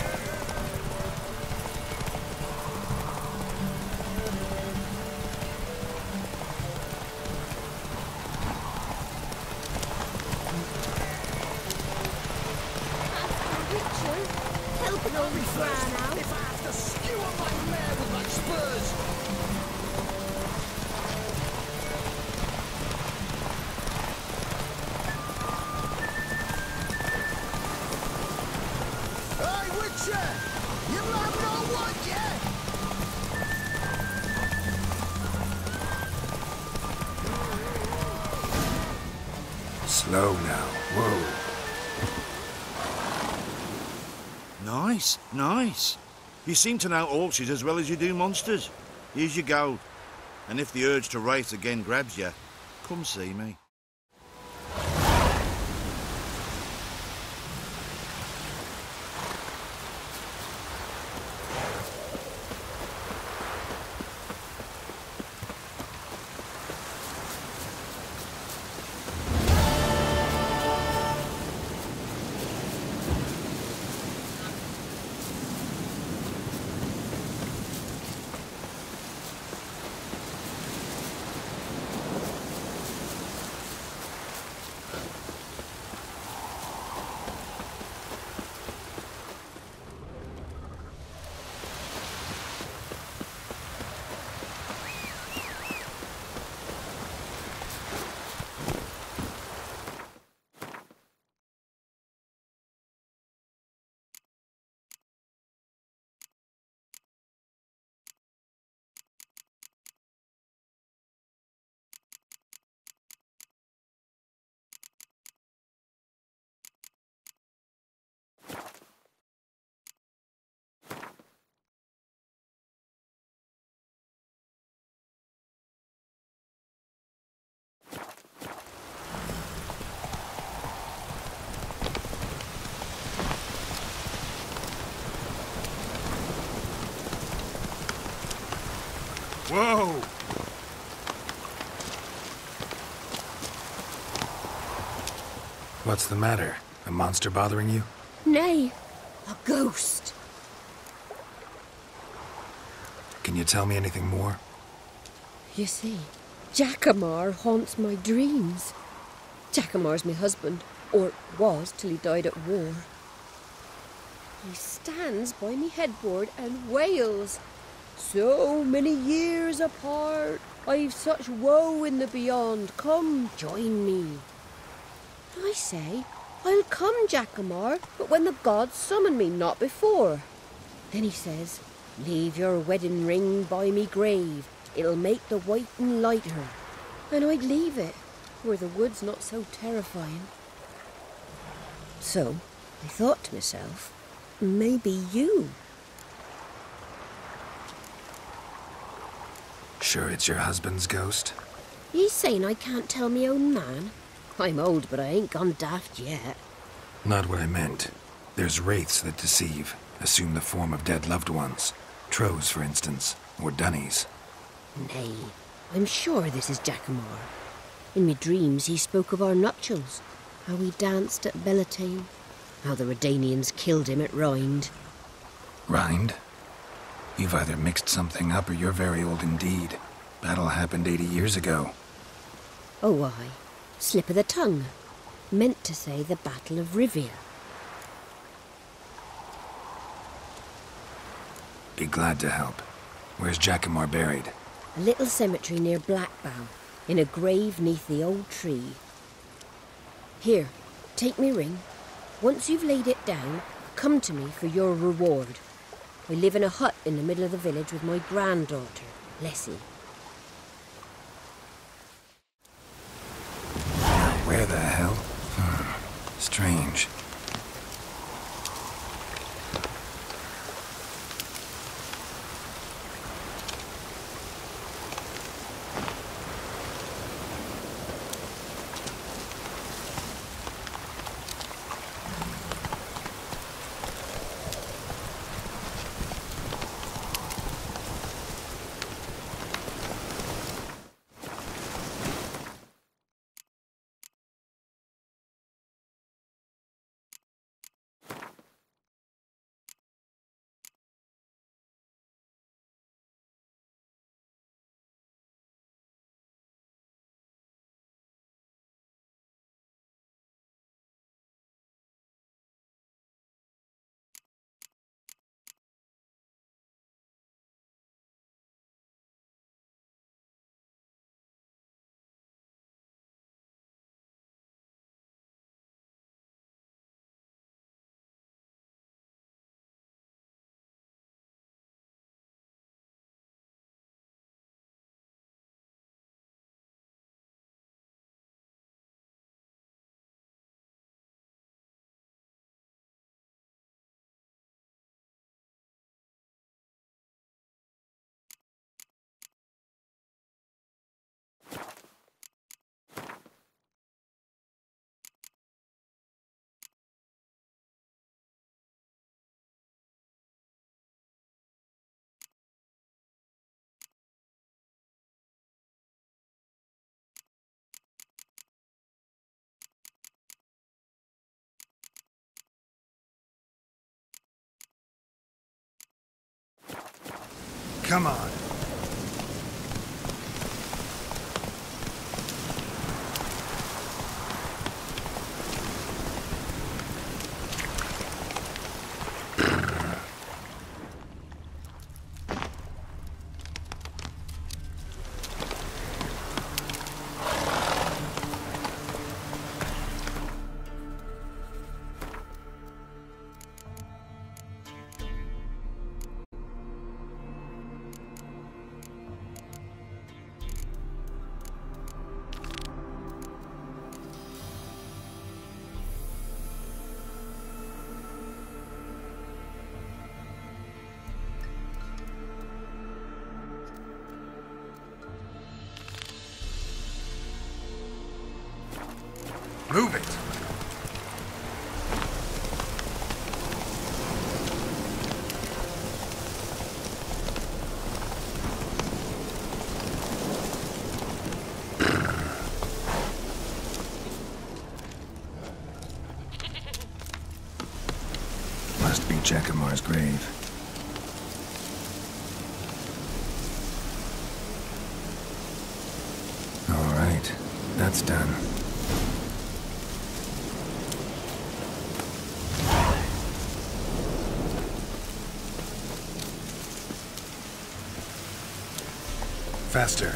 S10: Helping all this brown out.
S3: If I have to skewer my mare with my spurs. Hey, Witcher! You man no one yet?
S4: Slow now. Whoa.
S16: Nice, nice. You seem to know horses as well as you do monsters. Here's your gold. And if the urge to race again grabs you, come see me. Whoa!
S4: What's the matter? A monster bothering you?
S11: Nay, a ghost.
S4: Can you tell me anything more?
S11: You see, Jackamar haunts my dreams. Jackamar's my husband, or was till he died at war. He stands by me headboard and wails. So many years apart, I've such woe in the beyond. Come, join me. I say, I'll come, Jackamar, but when the gods summon me, not before. Then he says, leave your wedding ring by me grave. It'll make the waiting lighter. And I'd leave it, where the wood's not so terrifying. So, I thought to myself, maybe you.
S4: Sure it's your husband's ghost?
S11: He's saying I can't tell me own man. I'm old, but I ain't gone daft yet.
S4: Not what I meant. There's wraiths that deceive, assume the form of dead loved ones. Trows, for instance, or dunnies.
S11: Nay, I'm sure this is Jackamar. In me dreams he spoke of our nuptials, how we danced at Bellatane, how the Redanians killed him at Rind.
S4: Rind? You've either mixed something up or you're very old indeed. Battle happened eighty years ago.
S11: Oh, aye. Slip of the tongue. Meant to say the Battle of Rivia.
S4: Be glad to help. Where's Jackamar buried?
S11: A little cemetery near Blackbough, in a grave neath the old tree. Here, take me ring. Once you've laid it down, come to me for your reward. I live in a hut in the middle of the village with my granddaughter, Lessie.
S4: Where the hell? Hmm. Strange. Come on. Move it! That's done. Faster.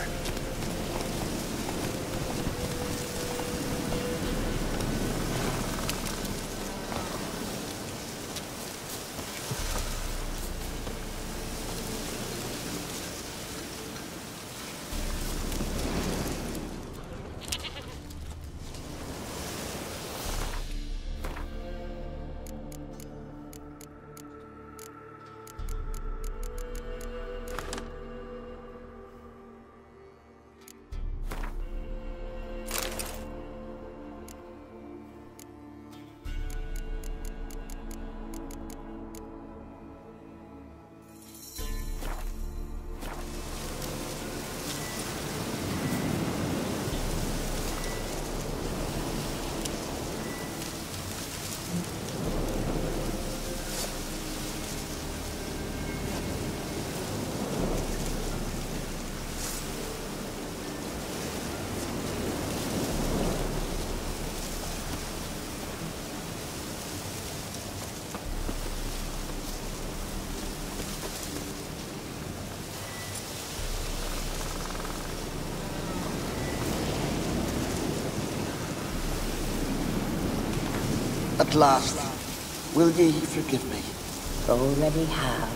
S17: At last, will ye forgive me?
S15: Already have.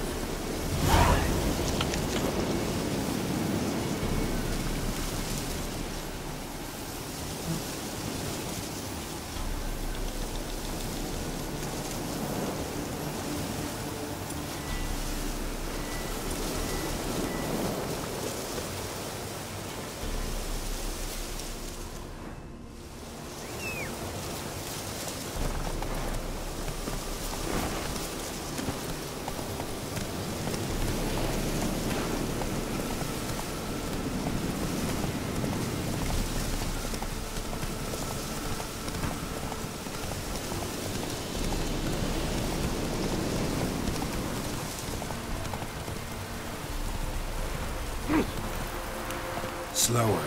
S4: Slower.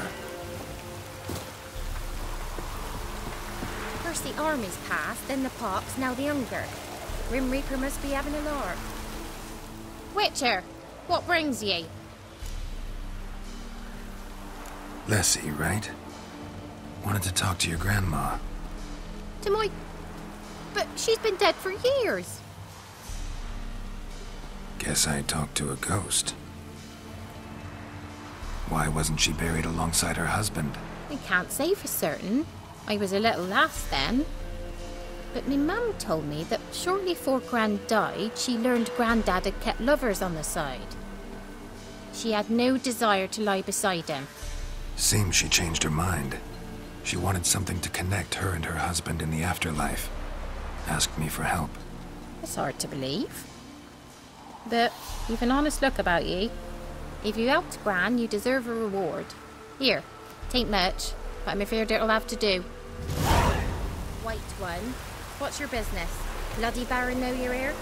S18: First the army's passed, then the pox, now the hunger. Grim Reaper must be having a lark. Witcher, what brings ye?
S4: Lessie, right? Wanted to talk to your grandma.
S18: To my... But she's been dead for years.
S4: Guess I talked to a ghost. Why wasn't she buried alongside her husband?
S18: I can't say for certain. I was a little lass then. But my mum told me that shortly before Gran died, she learned Grandad had kept lovers on the side. She had no desire to lie beside him.
S4: Seems she changed her mind. She wanted something to connect her and her husband in the afterlife. Asked me for help.
S18: It's hard to believe. But you've an honest look about ye. If you helped Gran, you deserve a reward. Here, tain't much, but I'm afraid it'll have to do. White one, what's your business? Bloody Baron know you're here?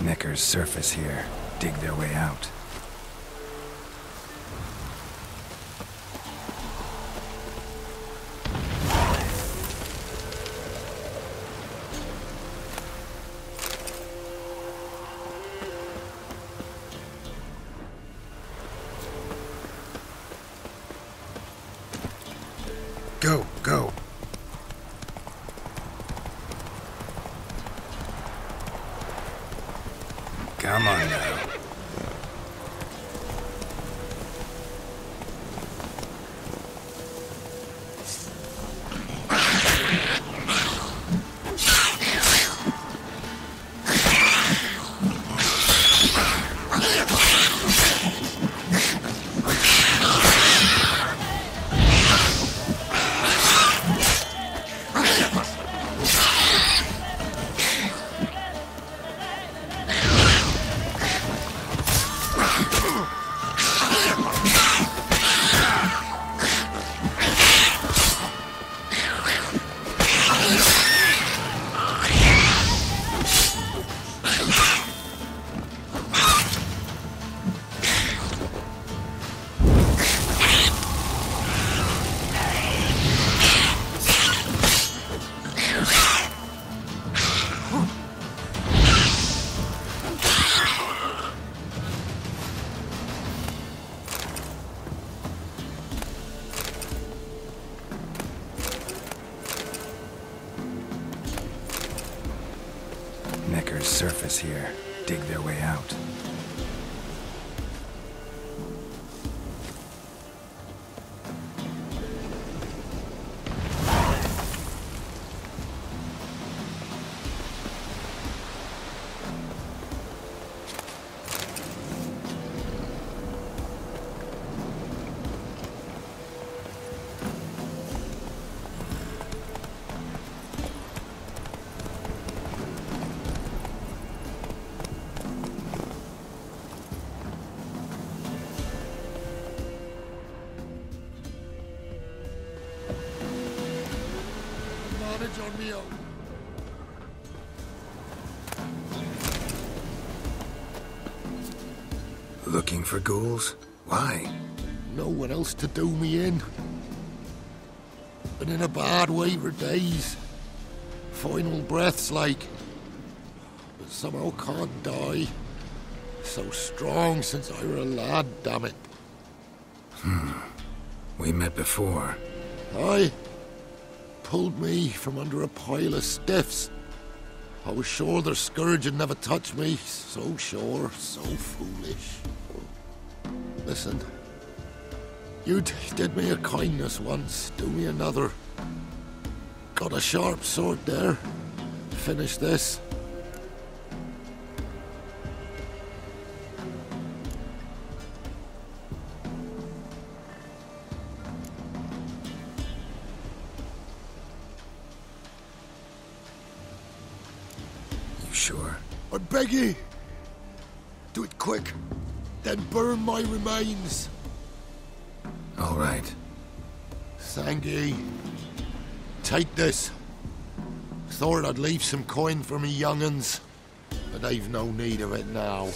S4: Neckers surface here, dig their way out. Go, go. Come on now. Neckers surface here, dig their way out.
S19: On me own.
S4: Looking for ghouls? Why?
S19: No one else to do me in. Been in a bad way for days. Final breaths like. But somehow can't die. So strong since I were a lad, damn it.
S4: Hmm. We met before.
S19: Aye. Pulled me from under a pile of stiffs. I was sure their scourge had never touched me. So sure, so foolish. Listen. You did me a kindness once, do me another. Got a sharp sword there. Finish this.
S4: Sure.
S19: I beg ye, do it quick, then burn my remains.
S4: All right.
S19: Thank ye. Take this. Thought I'd leave some coin for me young'uns, but they've no need of it now.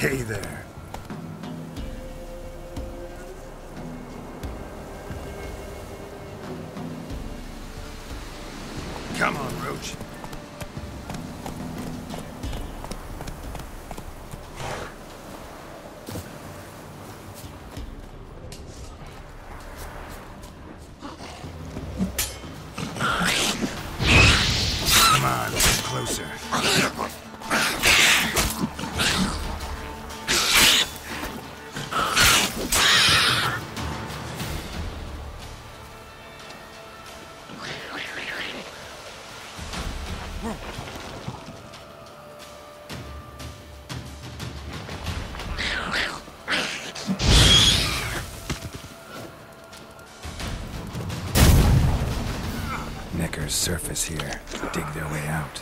S4: Hey there.
S3: Come on, Roach.
S4: Come on, get closer. Necker's surface here. Dig their way out.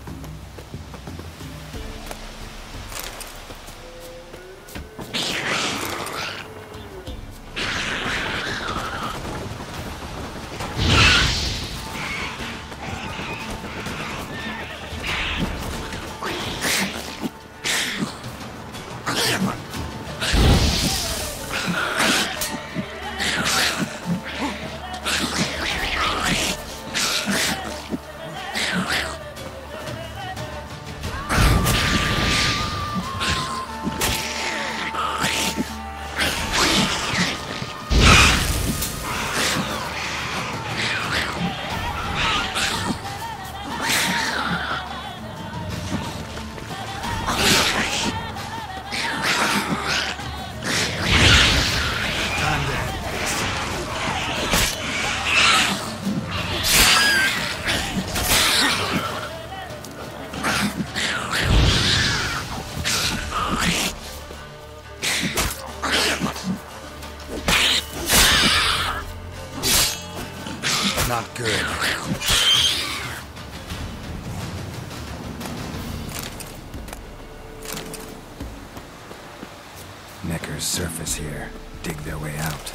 S4: Not good. Necker's surface here. Dig their way out.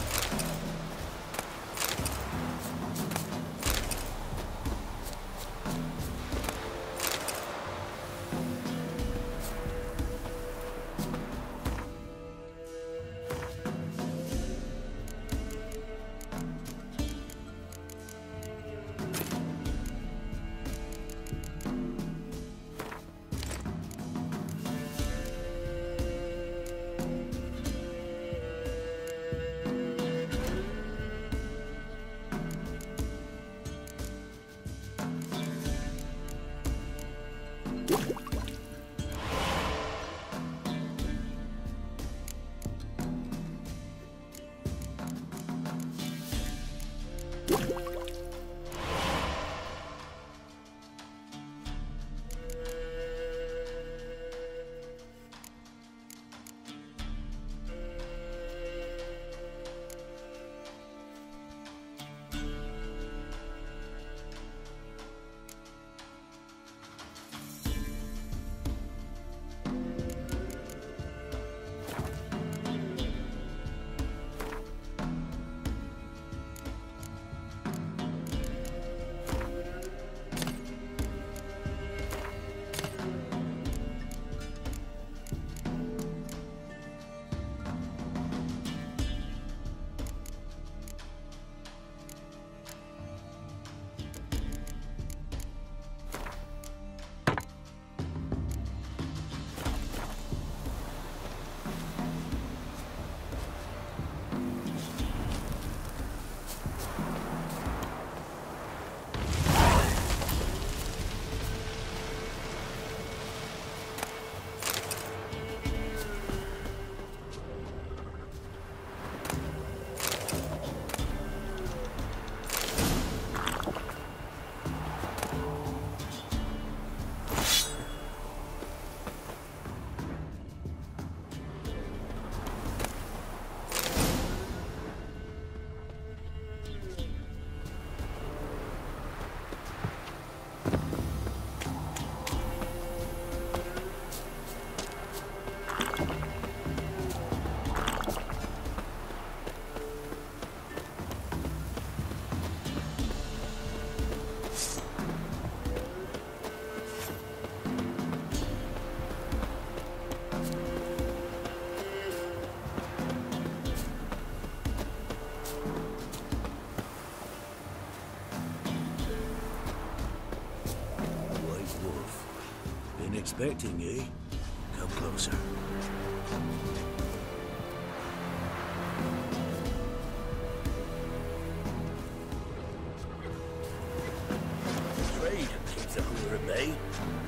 S6: expecting ye. Come closer. Trade keeps the hunger at bay.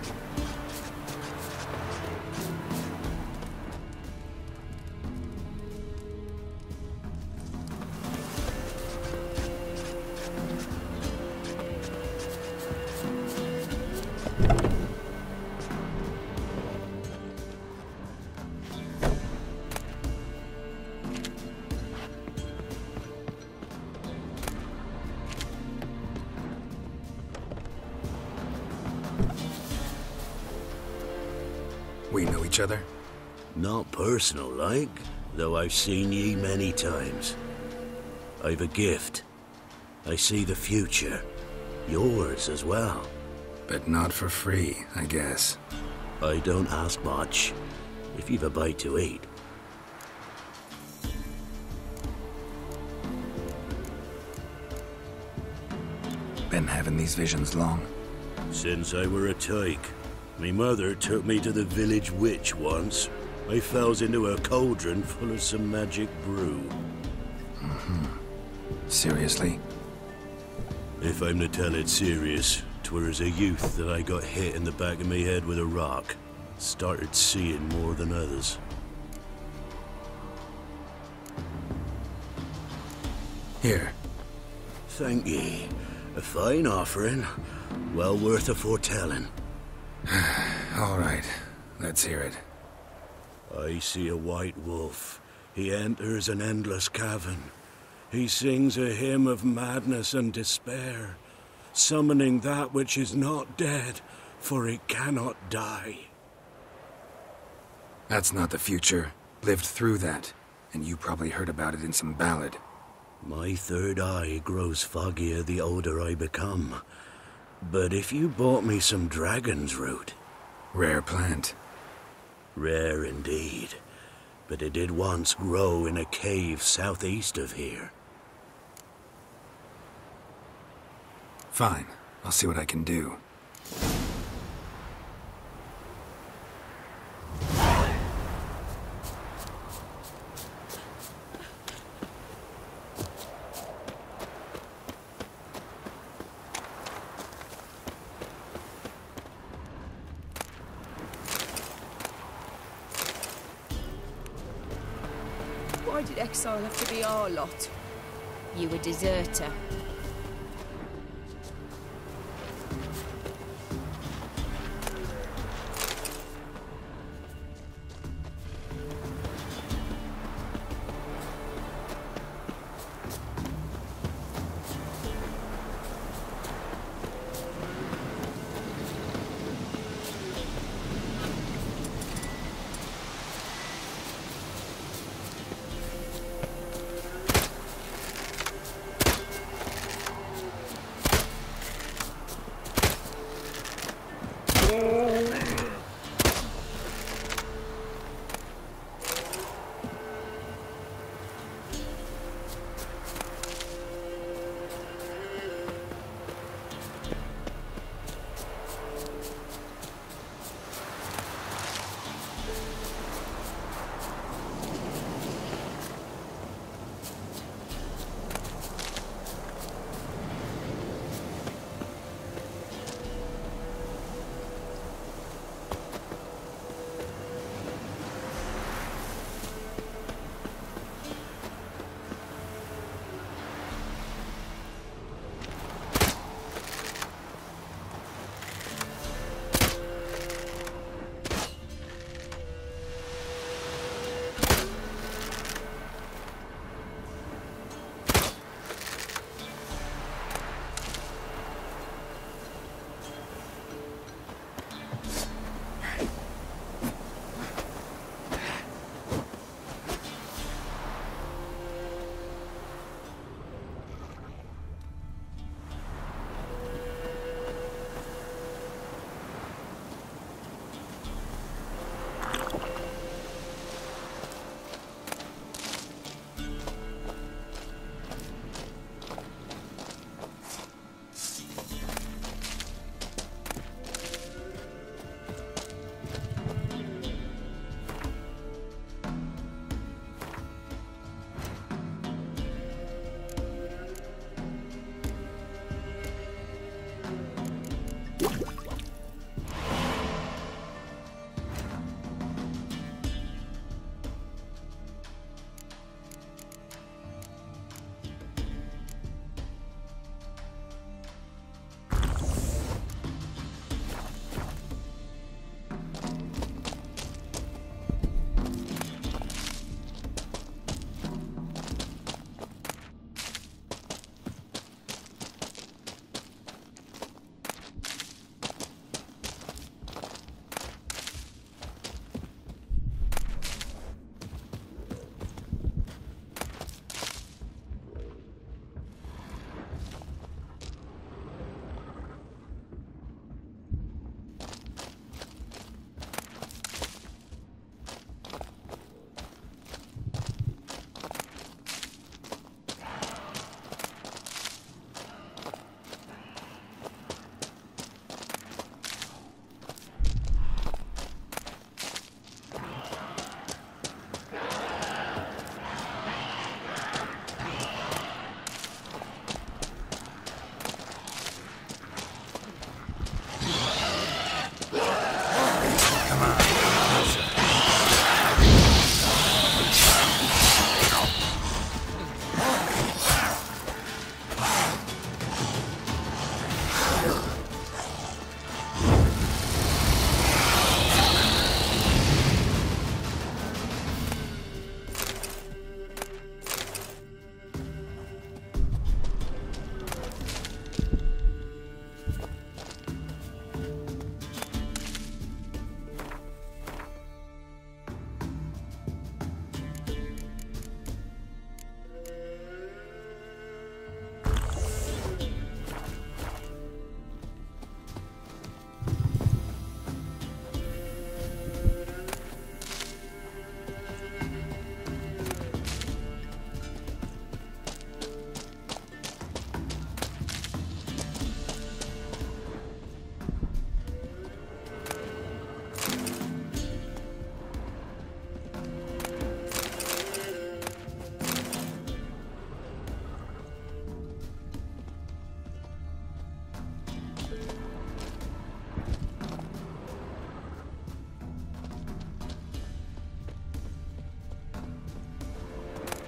S4: We know each other?
S6: Not personal, like, though I've seen ye many times. I've a gift. I see the future. Yours as well.
S4: But not for free, I guess.
S6: I don't ask much, if you've a bite to eat.
S4: Been having these visions long?
S6: Since I were a tyke. Me mother took me to the village witch once. I fells into a cauldron full of some magic brew.
S4: Mm-hmm. Seriously?
S6: If I'm to tell it serious, 'twere as a youth that I got hit in the back of me head with a rock. Started seeing more than others.
S4: Here.
S6: Thank ye. A fine offering. Well worth a foretelling.
S4: All right. Let's hear it.
S6: I see a white wolf. He enters an endless cavern. He sings a hymn of madness and despair, summoning that which is not dead, for it cannot die.
S4: That's not the future. Lived through that, and you probably heard about it in some ballad.
S6: My third eye grows foggier the older I become. But if you bought me some dragon's root...
S4: Rare plant.
S6: Rare indeed. But it did once grow in a cave southeast of here.
S4: Fine. I'll see what I can do.
S5: Why did exile have to be our lot? You a deserter.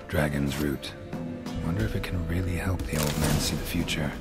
S4: Dragon's Root. Wonder if it can really help the old man see the future.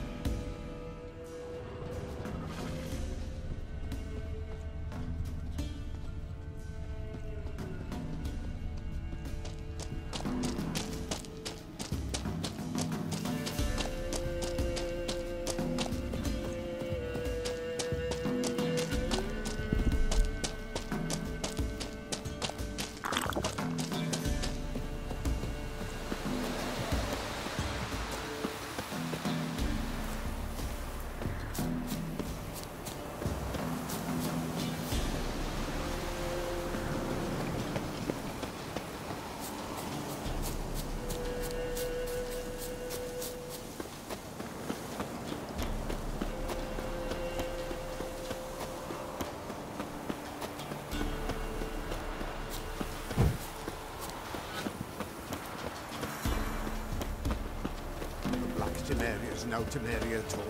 S20: Temeria's no Temeria at all.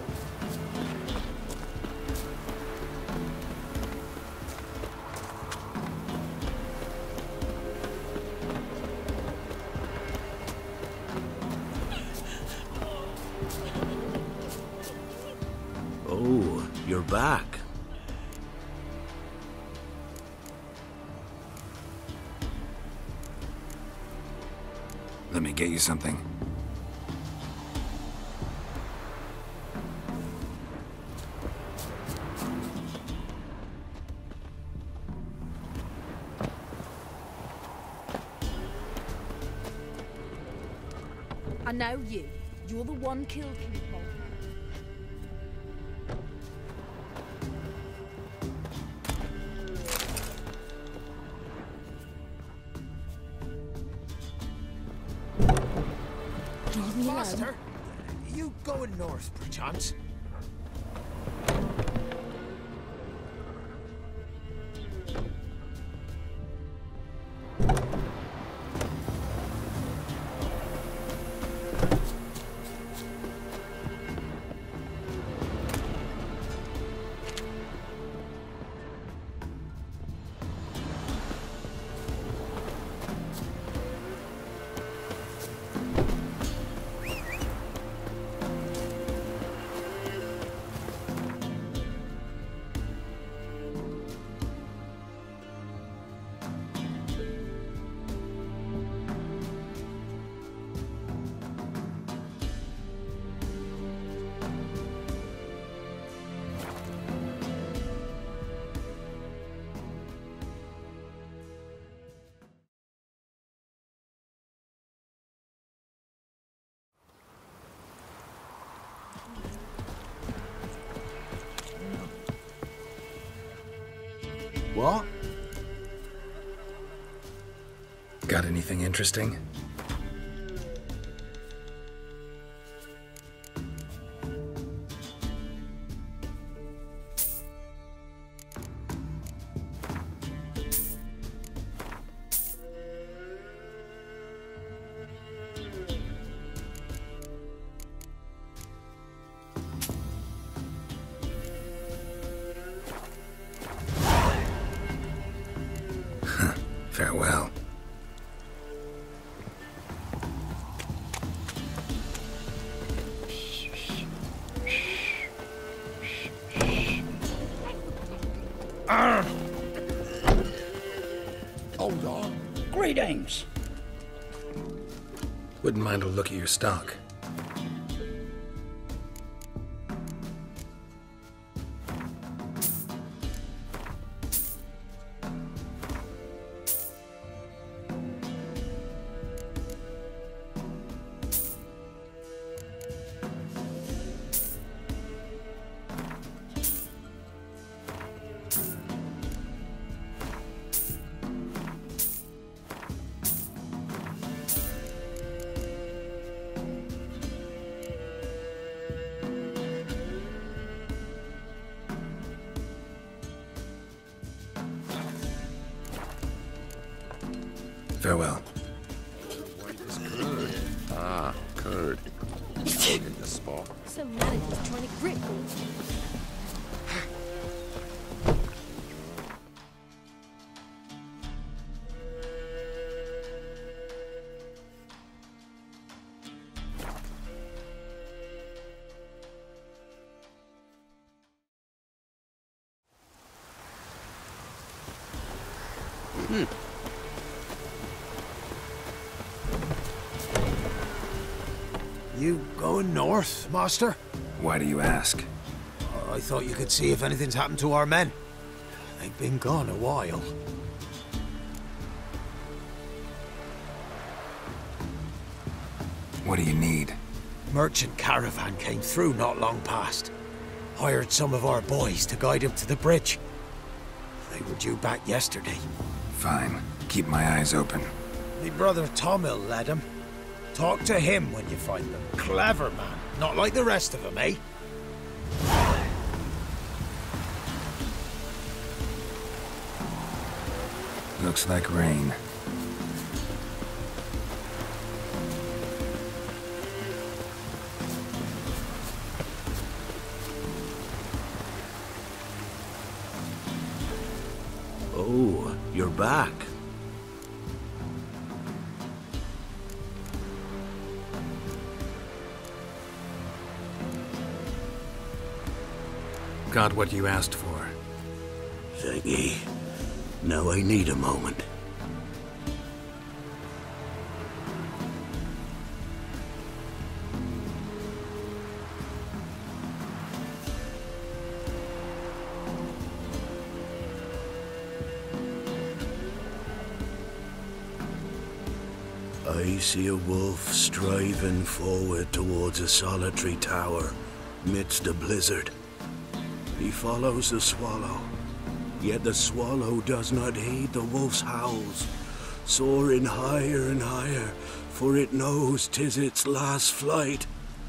S6: Oh, you're back.
S4: Let me get you something.
S15: I know you. You're the one killed people.
S8: Leave me Master, you going north, perchance?
S7: What?
S4: Got anything interesting? Farewell.
S21: Arr! Hold on. Greetings.
S4: Wouldn't mind a look at your stock. Farewell.
S14: Ah, Curd. Holding the spot.
S15: Some manager's trying to grip me.
S7: Hmm. You going north, Master?
S4: Why do you ask?
S7: Uh, I thought you could see if anything's happened to our men. They've been gone a while.
S4: What do you need?
S7: Merchant caravan came through not long past. Hired some of our boys to guide him to the bridge. They were due back yesterday.
S4: Fine. Keep my eyes open.
S7: Me brother Tomil led him. Talk to him when you find them. Clever man. Not like the rest of them, eh?
S4: Looks like rain.
S6: Oh, you're back.
S4: Got what you asked for.
S6: Thank ye. Now I need a moment. I see a wolf striving forward towards a solitary tower midst a blizzard. He follows the swallow, yet the swallow does not heed the wolf's howls, soaring higher and higher, for it knows 'tis its last flight.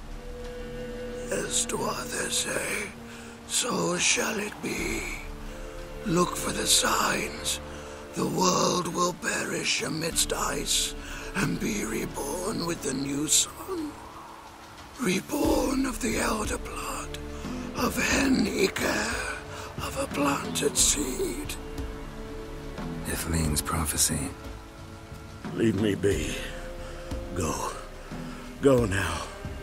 S6: As do others say, so shall it be. Look for the signs. The world will perish amidst ice, and be reborn with the new sun. Reborn of the elder blood, of Hen-Iker, of a planted seed.
S4: Ithleen's prophecy.
S6: Leave me be. Go. Go now.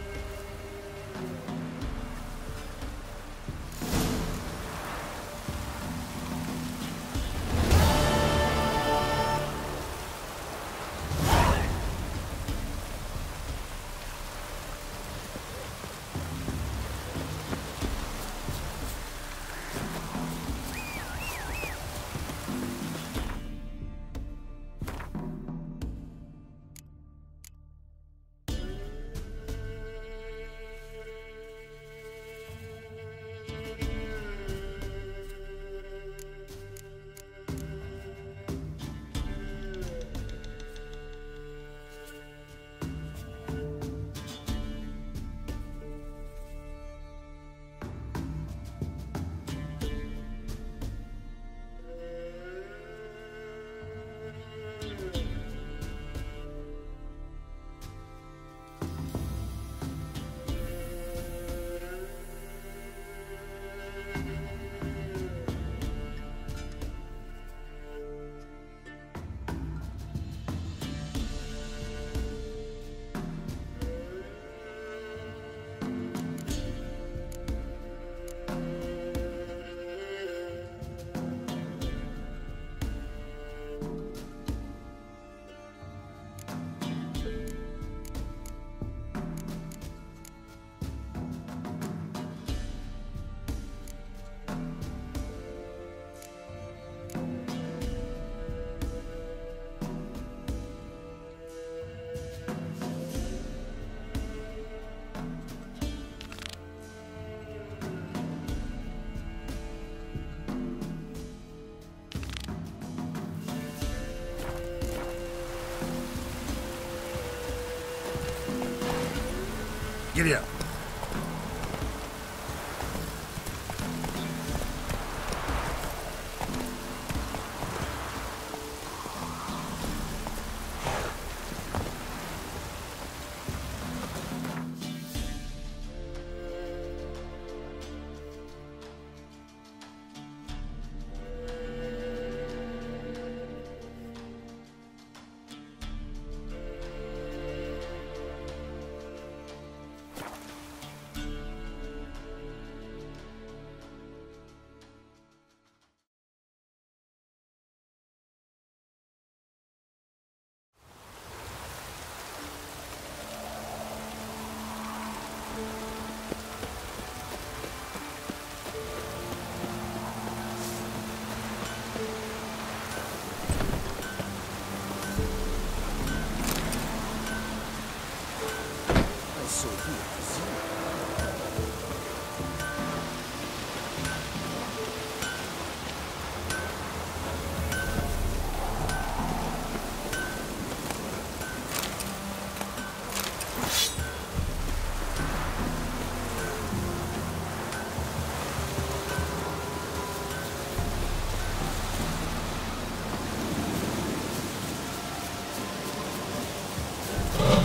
S16: Giddy up.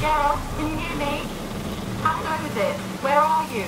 S1: Geralt, can you hear me? How goes it? Where are you?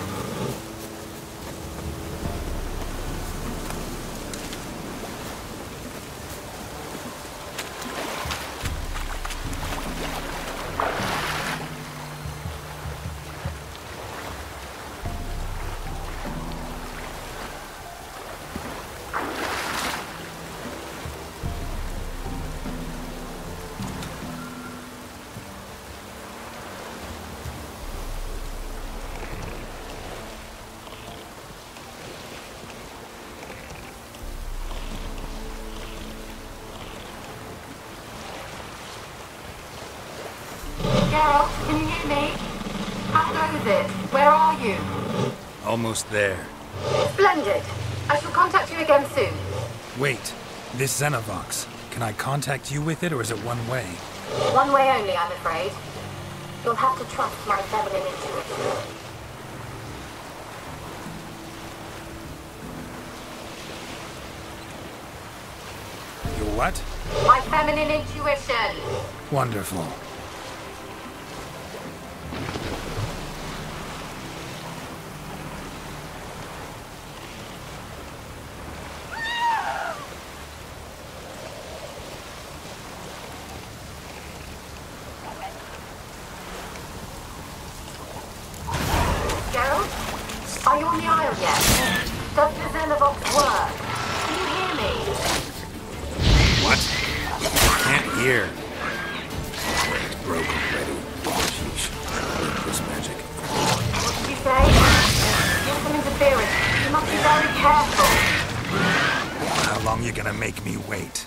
S1: Geralt, can you hear me? How goes it? Where are you?
S4: Almost there.
S1: Splendid. I shall contact you again soon.
S4: Wait, this Xenovox. Can I contact you with it, or is it one way?
S1: One way only, I'm afraid. You'll have to trust my feminine intuition.
S4: Your what?
S1: My feminine intuition.
S4: Wonderful.
S1: Are you on the Isle yet? Does the Xenovox work? Can you hear me?
S4: What? I can't hear. It's broken already. Sheesh. This magic.
S1: What did you say? You're some interference. You must be very careful.
S4: How long you gonna make me wait?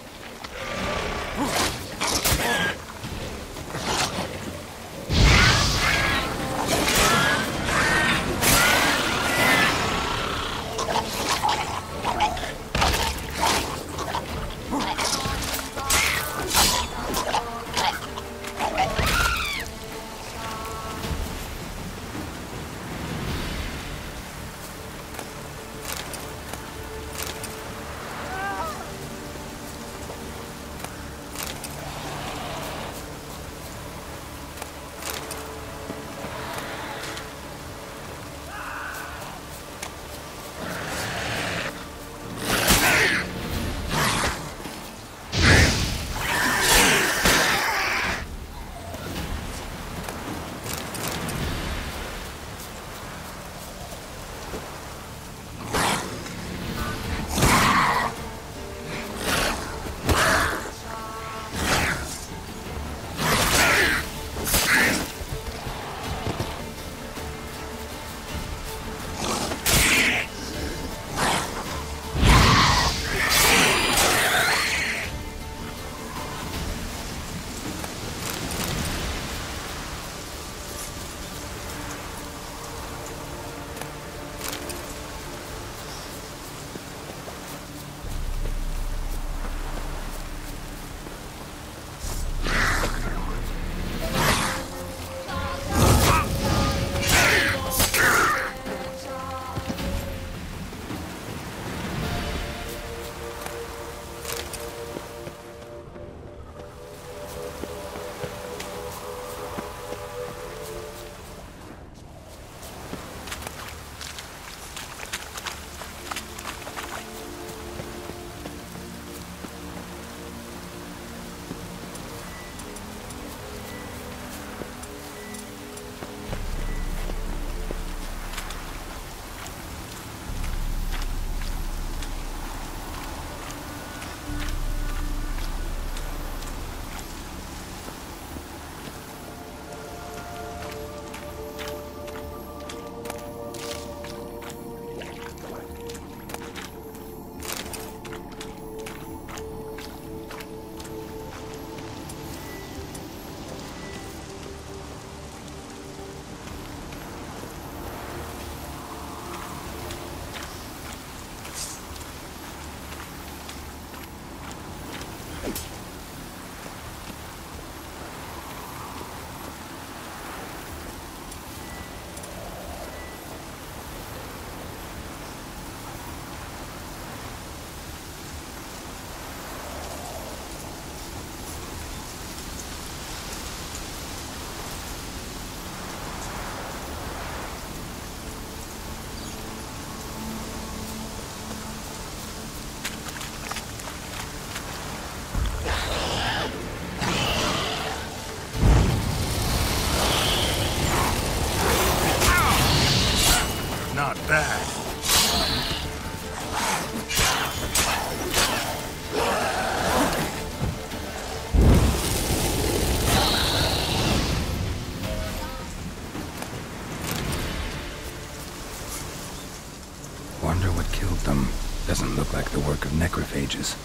S4: like the work of necrophages.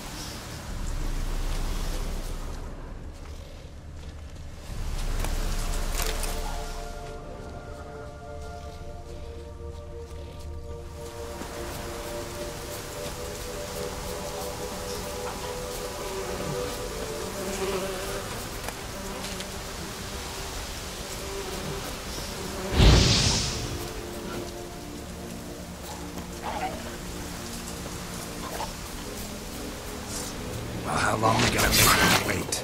S4: How long are we gonna make them wait?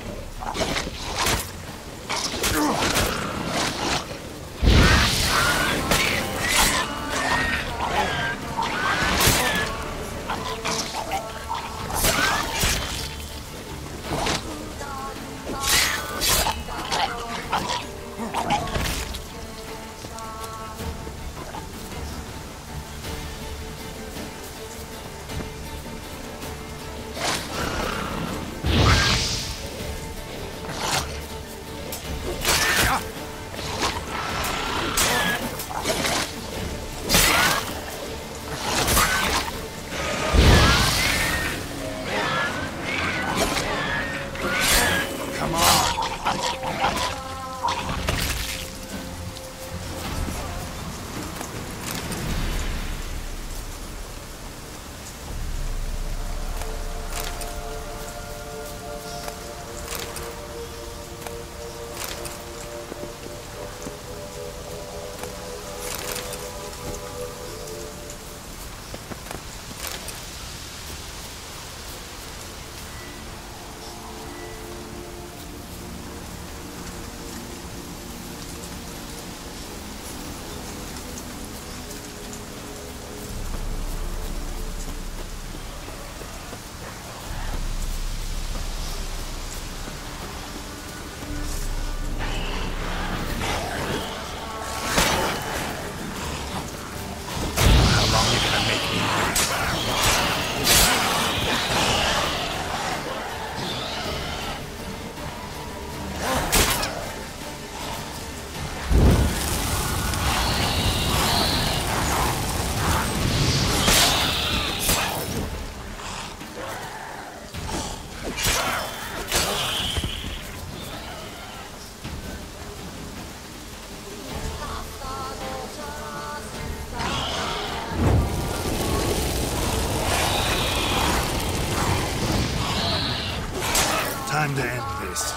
S4: Time to end this.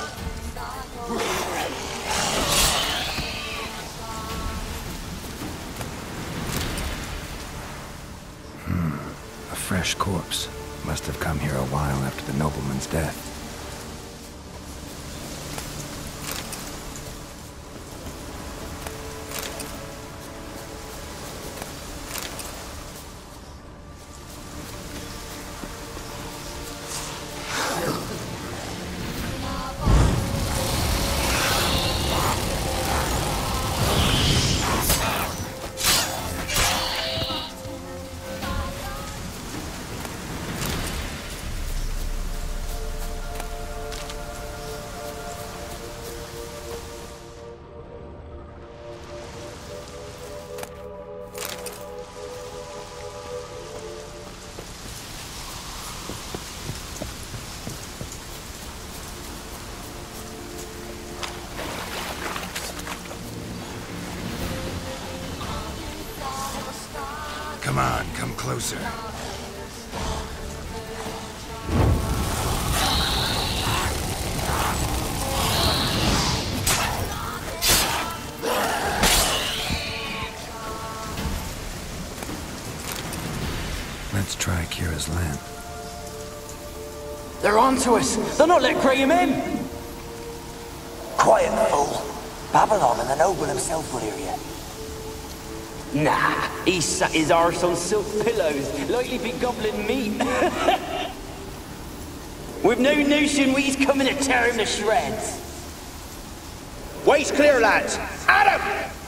S4: Hmm. A fresh corpse. Must have come here a while after the nobleman's death. Come on, come closer. Let's try Kira's lamp.
S2: They're on to us. They're not letting Graham in.
S17: Quiet, fool. Babylon and the noble himself will hear you.
S2: Nah, he sat his arse on silk pillows, like he'd be gobbling meat. We've no notion we's coming to tear him to shreds.
S9: Waist clear, lads. Adam!